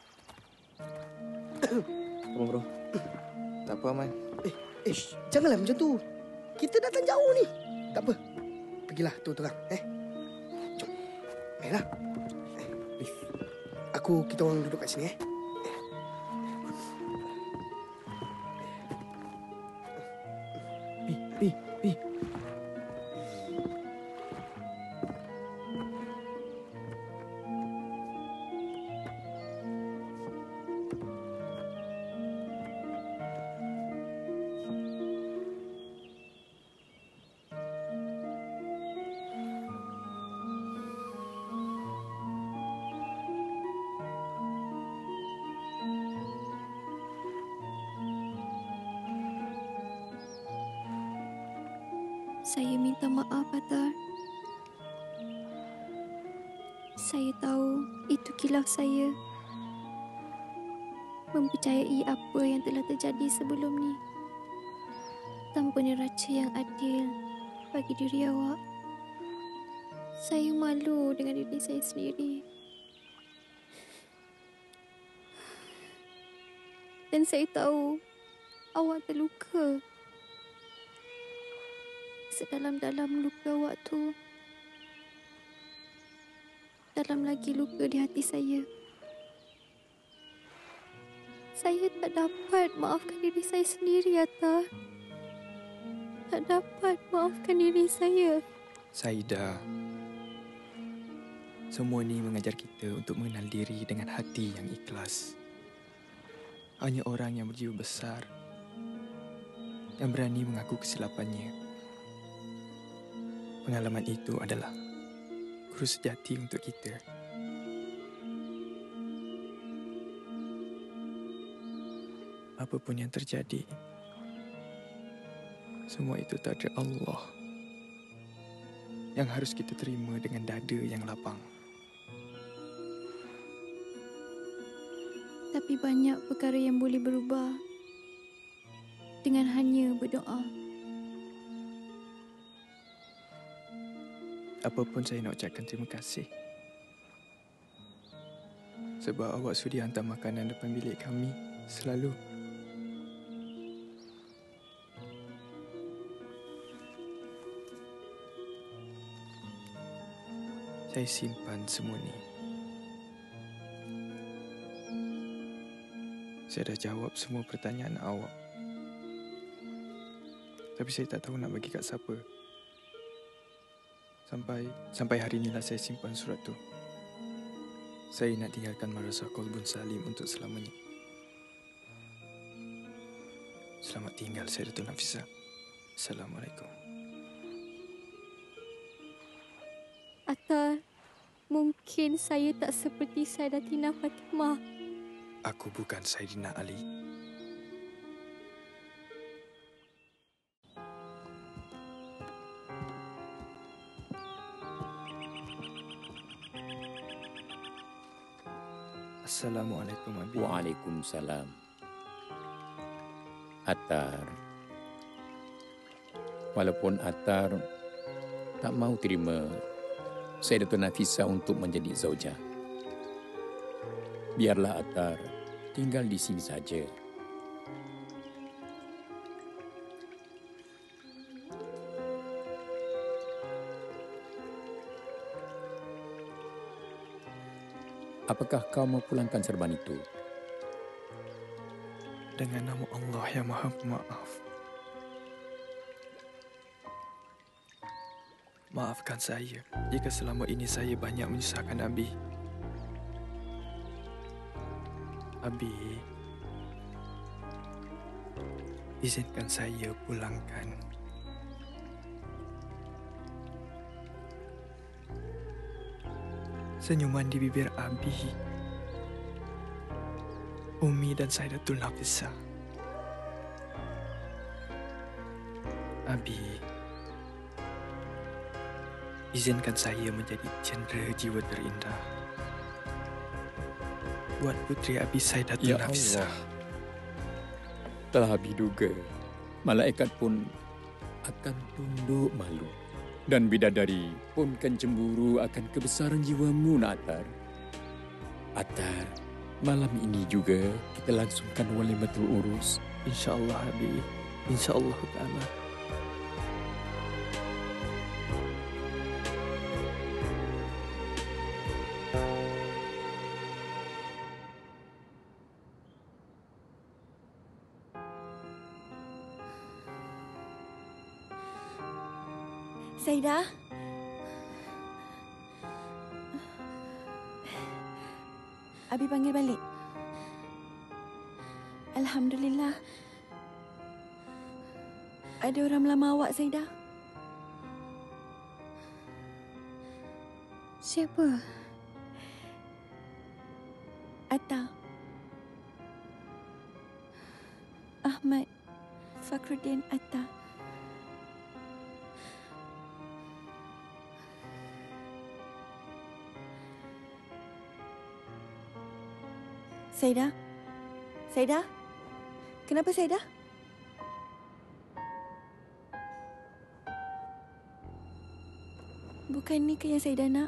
Abang bro. Tak apa, Aman. Eh, eh, janganlah macam tu. Kita datang jauh ni. Tak apa. Pergilah tu terang. Eh. Jom. Baiklah. Eh, Rif. Aku, kita orang duduk kat sini eh. Pi, pi, pi. Saya minta maaf, Atar. Saya tahu itu kilaf saya. Mempercayai apa yang telah terjadi sebelum ni. Tanpa neraca yang adil bagi diri awak. Saya malu dengan diri saya sendiri. Dan saya tahu awak terluka. Sedalam-dalam luka awak tu, dalam lagi luka di hati saya. Saya tak dapat maafkan diri saya sendiri, Atta. Tak dapat maafkan diri saya. Saida, semua ni mengajar kita untuk mengenal diri dengan hati yang ikhlas. Hanya orang yang berjiwa besar yang berani mengaku kesilapannya. Pengalaman itu adalah guru sejati untuk kita. Apapun yang terjadi, semua itu takdir Allah yang harus kita terima dengan dada yang lapang. Tapi banyak perkara yang boleh berubah dengan hanya berdoa. Apapun saya nak ucapkan terima kasih. Sebab awak sudi hantar makanan depan bilik kami selalu. Saya simpan semua ni. Saya dah jawab semua pertanyaan awak. Tapi saya tak tahu nak bagi kat siapa. Sampai sampai hari inilah saya simpan surat tu. Saya nak tinggalkan Madrasah Qalbun Salim untuk selamanya. Selamat tinggal, Sayyidatun Nafisah. Assalamualaikum. Atar, mungkin saya tak seperti Sayyidatina Fatimah. Aku bukan Sayyidina Ali. Assalamualaikum, Abi. Waalaikumsalam. Atar. Walaupun Atar tak mau terima Sayyidatun Nafisah untuk menjadi zaujah, biarlah Atar tinggal di sini saja. Apakah kau mau pulangkan serban itu? Dengan nama Allah yang Maha Pemaaf. Maafkan saya jika selama ini saya banyak menyusahkan Abi. Abi, izinkan saya pulangkan. Senyuman di bibir Abi, Umi dan Sayyidatul Nafisah. Abi, izinkan saya menjadi cendera jiwa terindah buat putri Abi Sayyidatul Ya Nafisah. Allah, telah Abi duga, malaikat pun akan tunduk malu. Dan bidadari pun kan cemburu akan kebesaran jiwamu, Atar. Atar, malam ini juga kita langsungkan walimatul urus. InsyaAllah, Abi. InsyaAllah ta'ala. Zaidah? Abi panggil balik. Alhamdulillah. Ada orang melamar awak, Zaidah. Siapa? Atta. Ahmad Fakhruddin Atta. Zaidah? Zaidah? Kenapa Zaidah? Bukan ni ke yang Zaidah nak?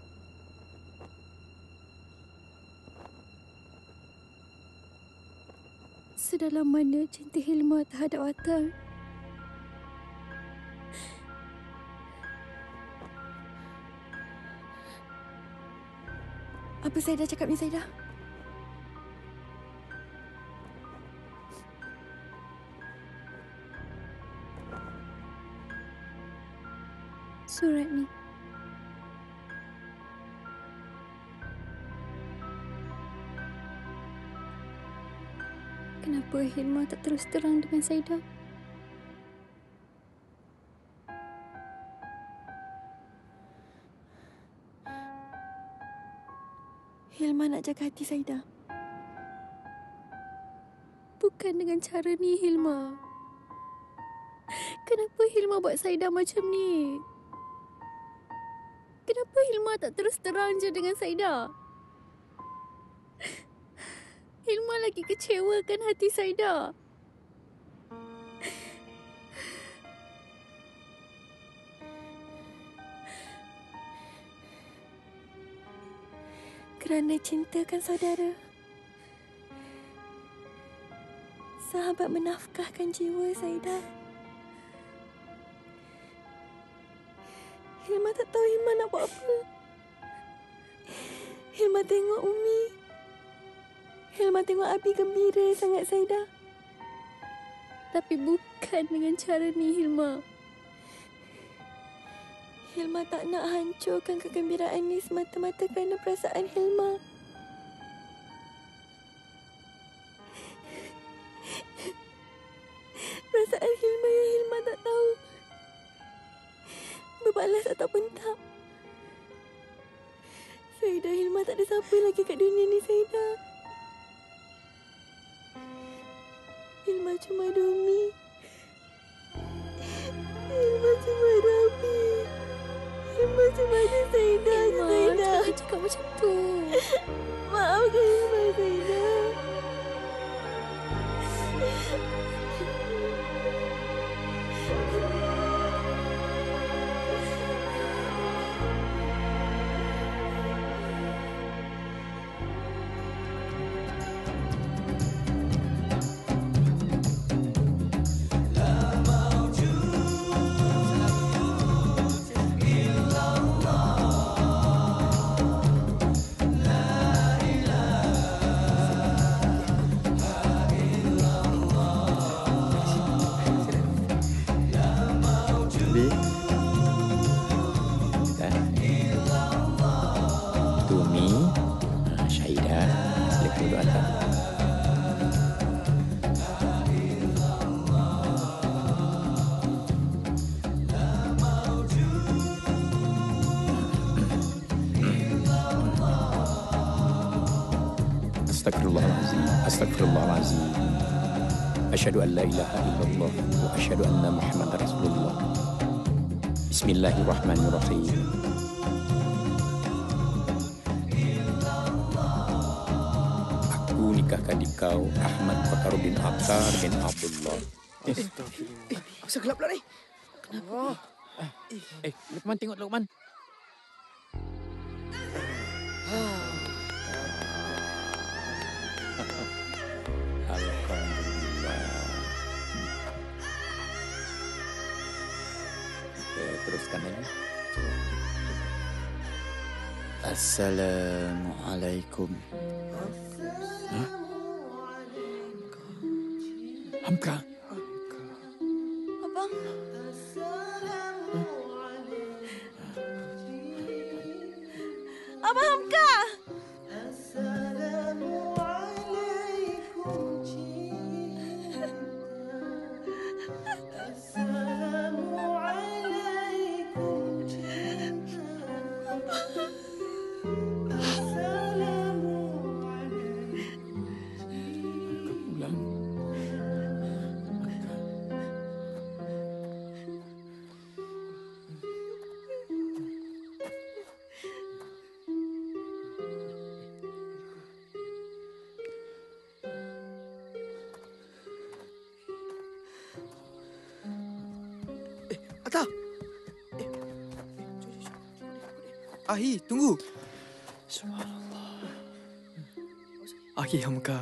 Sedalam mana cinta Hilma terhadap Atar? Apa Zaidah cakap ni, Zaidah? Surat ni. Kenapa Hilma tak terus terang dengan Zaidah? Hilma nak jaga hati Zaidah. Bukan dengan cara ni, Hilma. Kenapa Hilma buat Zaidah macam ni? Kenapa Hilma tak terus terang je dengan Zaidah? Hilma lagi kecewakan hati Zaidah. Kerana cinta kan saudara. Sahabat menafkahkan jiwa Zaidah. Hilma tak tahu Hilma nak buat apa. Hilma tengok Umi. Hilma tengok Abi gembira sangat Zaidah. Tapi bukan dengan cara ni, Hilma. Hilma tak nak hancurkan kegembiraan ni semata-mata kerana perasaan Hilma. Perasaan Hilma yang Hilma tak tahu berbalas ataupun tak. Zaidah, Hilma tak ada siapa lagi kat dunia ni, Zaidah. Hilma cuma ada Umi. Hilma cuma ada Abi. Masih banyak Zaidah, Mak, Zaidah. jangan cakap macam tu. Maafkan Ismail, Zaidah. Bi, Tumi, ah, Syahidah, silakan duduk atas. Astagfirullahalazim, astagfirullahalazim. Asyhadu an la ilaha illallah wa asyhadu anna Muhammadar Rasulullah. Bismillahirrahmanirrahim. Aku nikahkan di kau Ahmad Fakarudin Akhtar bin Abdullah. Eh, asal gelap pula ni? Kenapa? Eh, eh, Luqman tengok Luqman. Alhamdulillah. Kita teruskan lagi. Assalamualaikum. Hah? Hamka. Abang. Abang Hamka. Atta. Ahi, tunggu. Subhanallah. Ahi Hamka.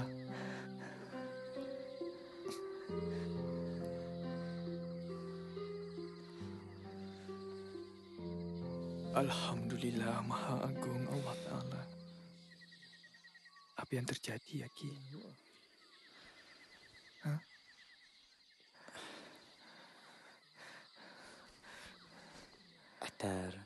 Alhamdulillah, Maha Agung Allah Ta'ala. Apa yang terjadi, Aki? Hah? Atar.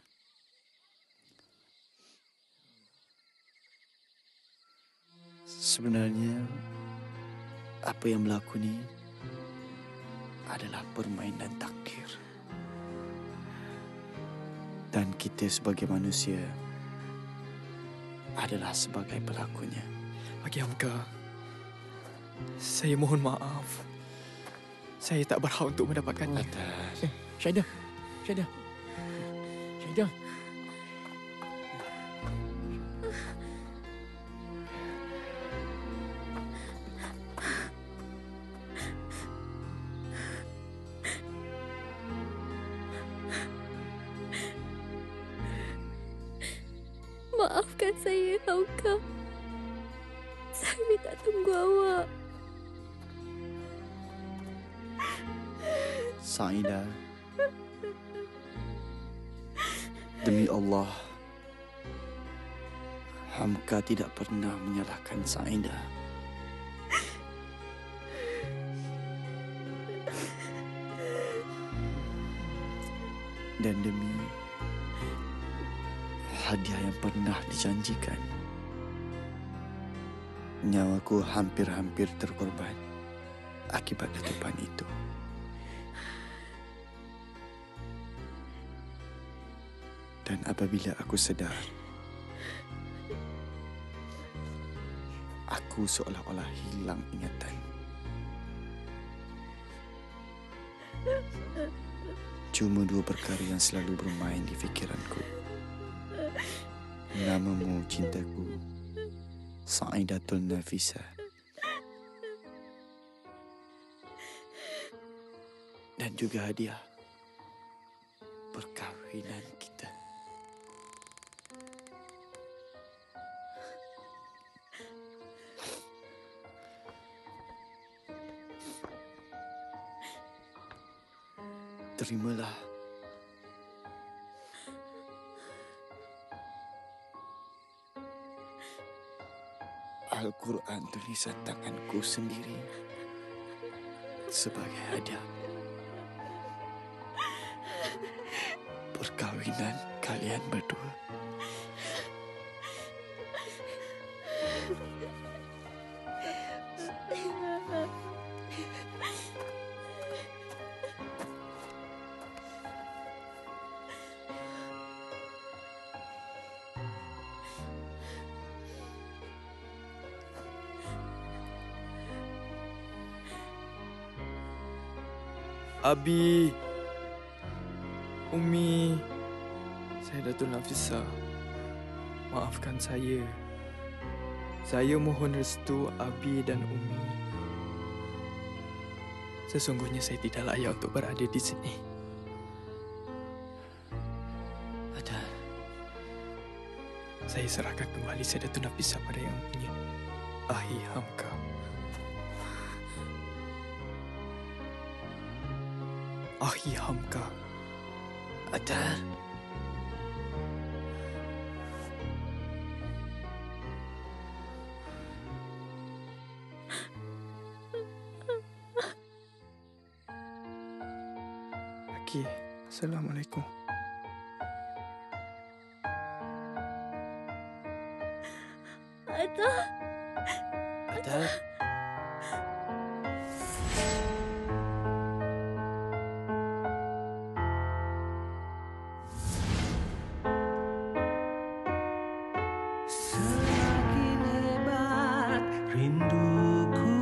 Sebenarnya apa yang berlaku ni adalah permainan takdir. Dan kita sebagai manusia adalah sebagai pelakunya. Aki Hamka, saya mohon maaf. Saya tak berhak untuk mendapatkannya. Atas. Eh, Syahidah. Syahidah. Syahidah. Maafkan saya, Hamka. Saya minta tunggu awak. Saida, demi Allah, Hamka tidak pernah menyalahkan Saida. Dan demi hadiah yang pernah dijanjikan, nyawaku hampir-hampir terkorban akibat letupan itu. Dan apabila aku sedar, aku seolah-olah hilang ingatan. Cuma dua perkara yang selalu bermain di fikiranku. Namamu cintaku, Sa'idatul Nafisah. Dan juga hadiah perkahwinan kita. Terimalah. Al-Quran tulisan tanganku sendiri sebagai hadiah perkahwinan kalian berdua. Abi, Umi, Sayyidatul Nafisah, maafkan saya. Saya mohon restu Abi dan Umi. Sesungguhnya saya tidak layak untuk berada di sini. Ada. Saya serahkan kembali Sayyidatul Nafisah pada yang punya. Ahi Hamka. Ahi Hamka. Adar. Aki, Assalamualaikum. Adar. Adar. Semakin hebat rinduku,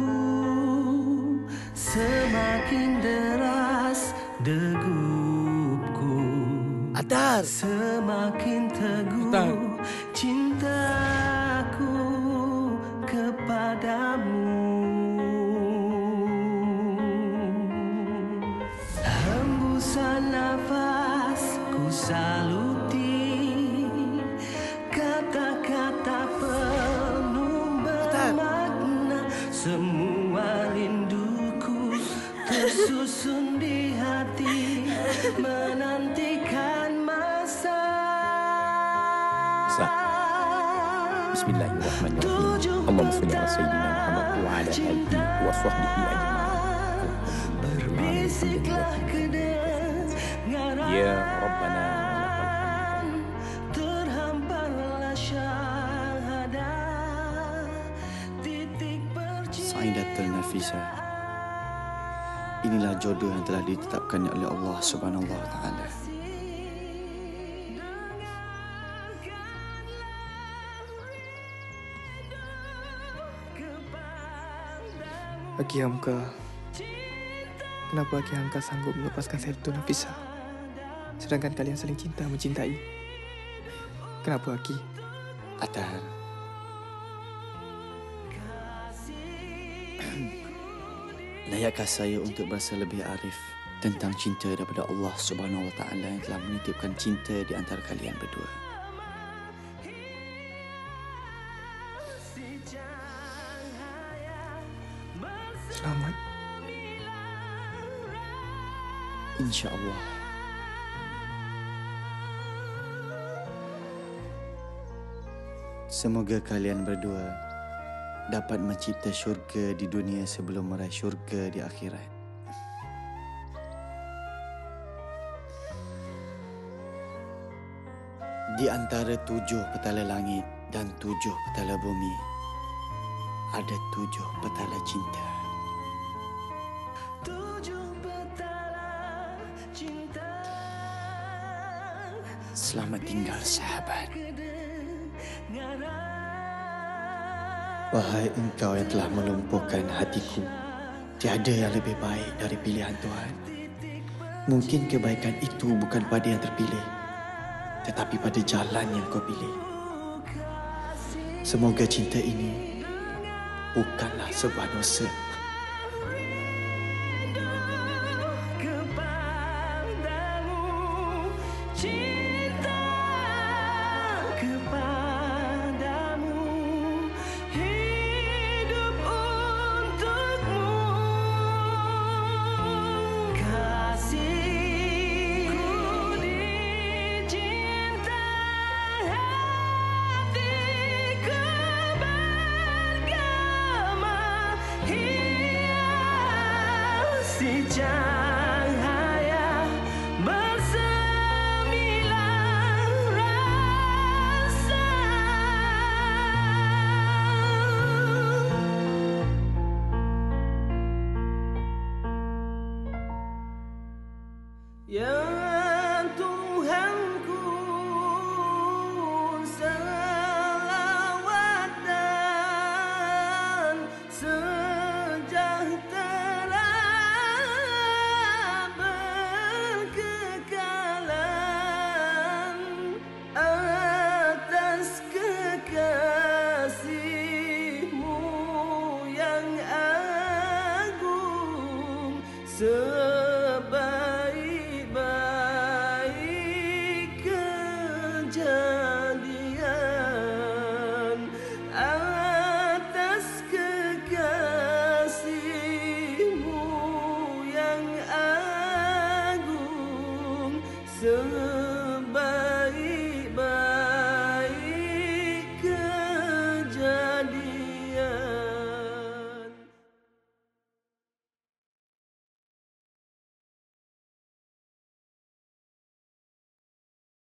semakin deras degupku. Adar. Semakin teguh cintaku kepadamu. Hembusan nafas ku saluti, kata-kata penuh bermakna. Semua rinduku tersusun di hati, menantikan masa. Sa. Bismillahirrahmanirrahim. Allahumma shalli ala sayyidina Muhammad wa ala alihi wa sahbihi ajma'in. Berbisiklah kedengaran, Ya Rabbana terhamparlah syahadah, titik Sa'idatul Nafisah. Inilah jodoh yang telah ditetapkan oleh Allah Subhanahu wa taala. Aki Hamka, kenapa Aki Hamka sanggup melepaskan Sayyidatul Nafisah? Sedangkan kalian saling cinta mencintai. Kenapa Aki? Adar. Layakkah saya untuk berasa lebih arif tentang cinta daripada Allah Subhanahu wa taala yang telah menitipkan cinta di antara kalian berdua? Selamat. InsyaAllah. Semoga kalian berdua dapat mencipta syurga di dunia sebelum meraih syurga di akhirat. Di antara tujuh petala langit dan tujuh petala bumi, ada tujuh petala cinta. Selamat tinggal, sahabat. Wahai engkau yang telah melumpuhkan hatiku, tiada yang lebih baik dari pilihan Tuhan. Mungkin kebaikan itu bukan pada yang terpilih, tetapi pada jalan yang kau pilih. Semoga cinta ini bukanlah sebuah dosa. Cinta kepadamu, hidup untukmu, kasihku dicinta, hatiku bergema, hiasi cahaya bersemilan rasa. Ya Tuhanku, salawat dan sejahtera berkekalan atas kekasihmu yang agung.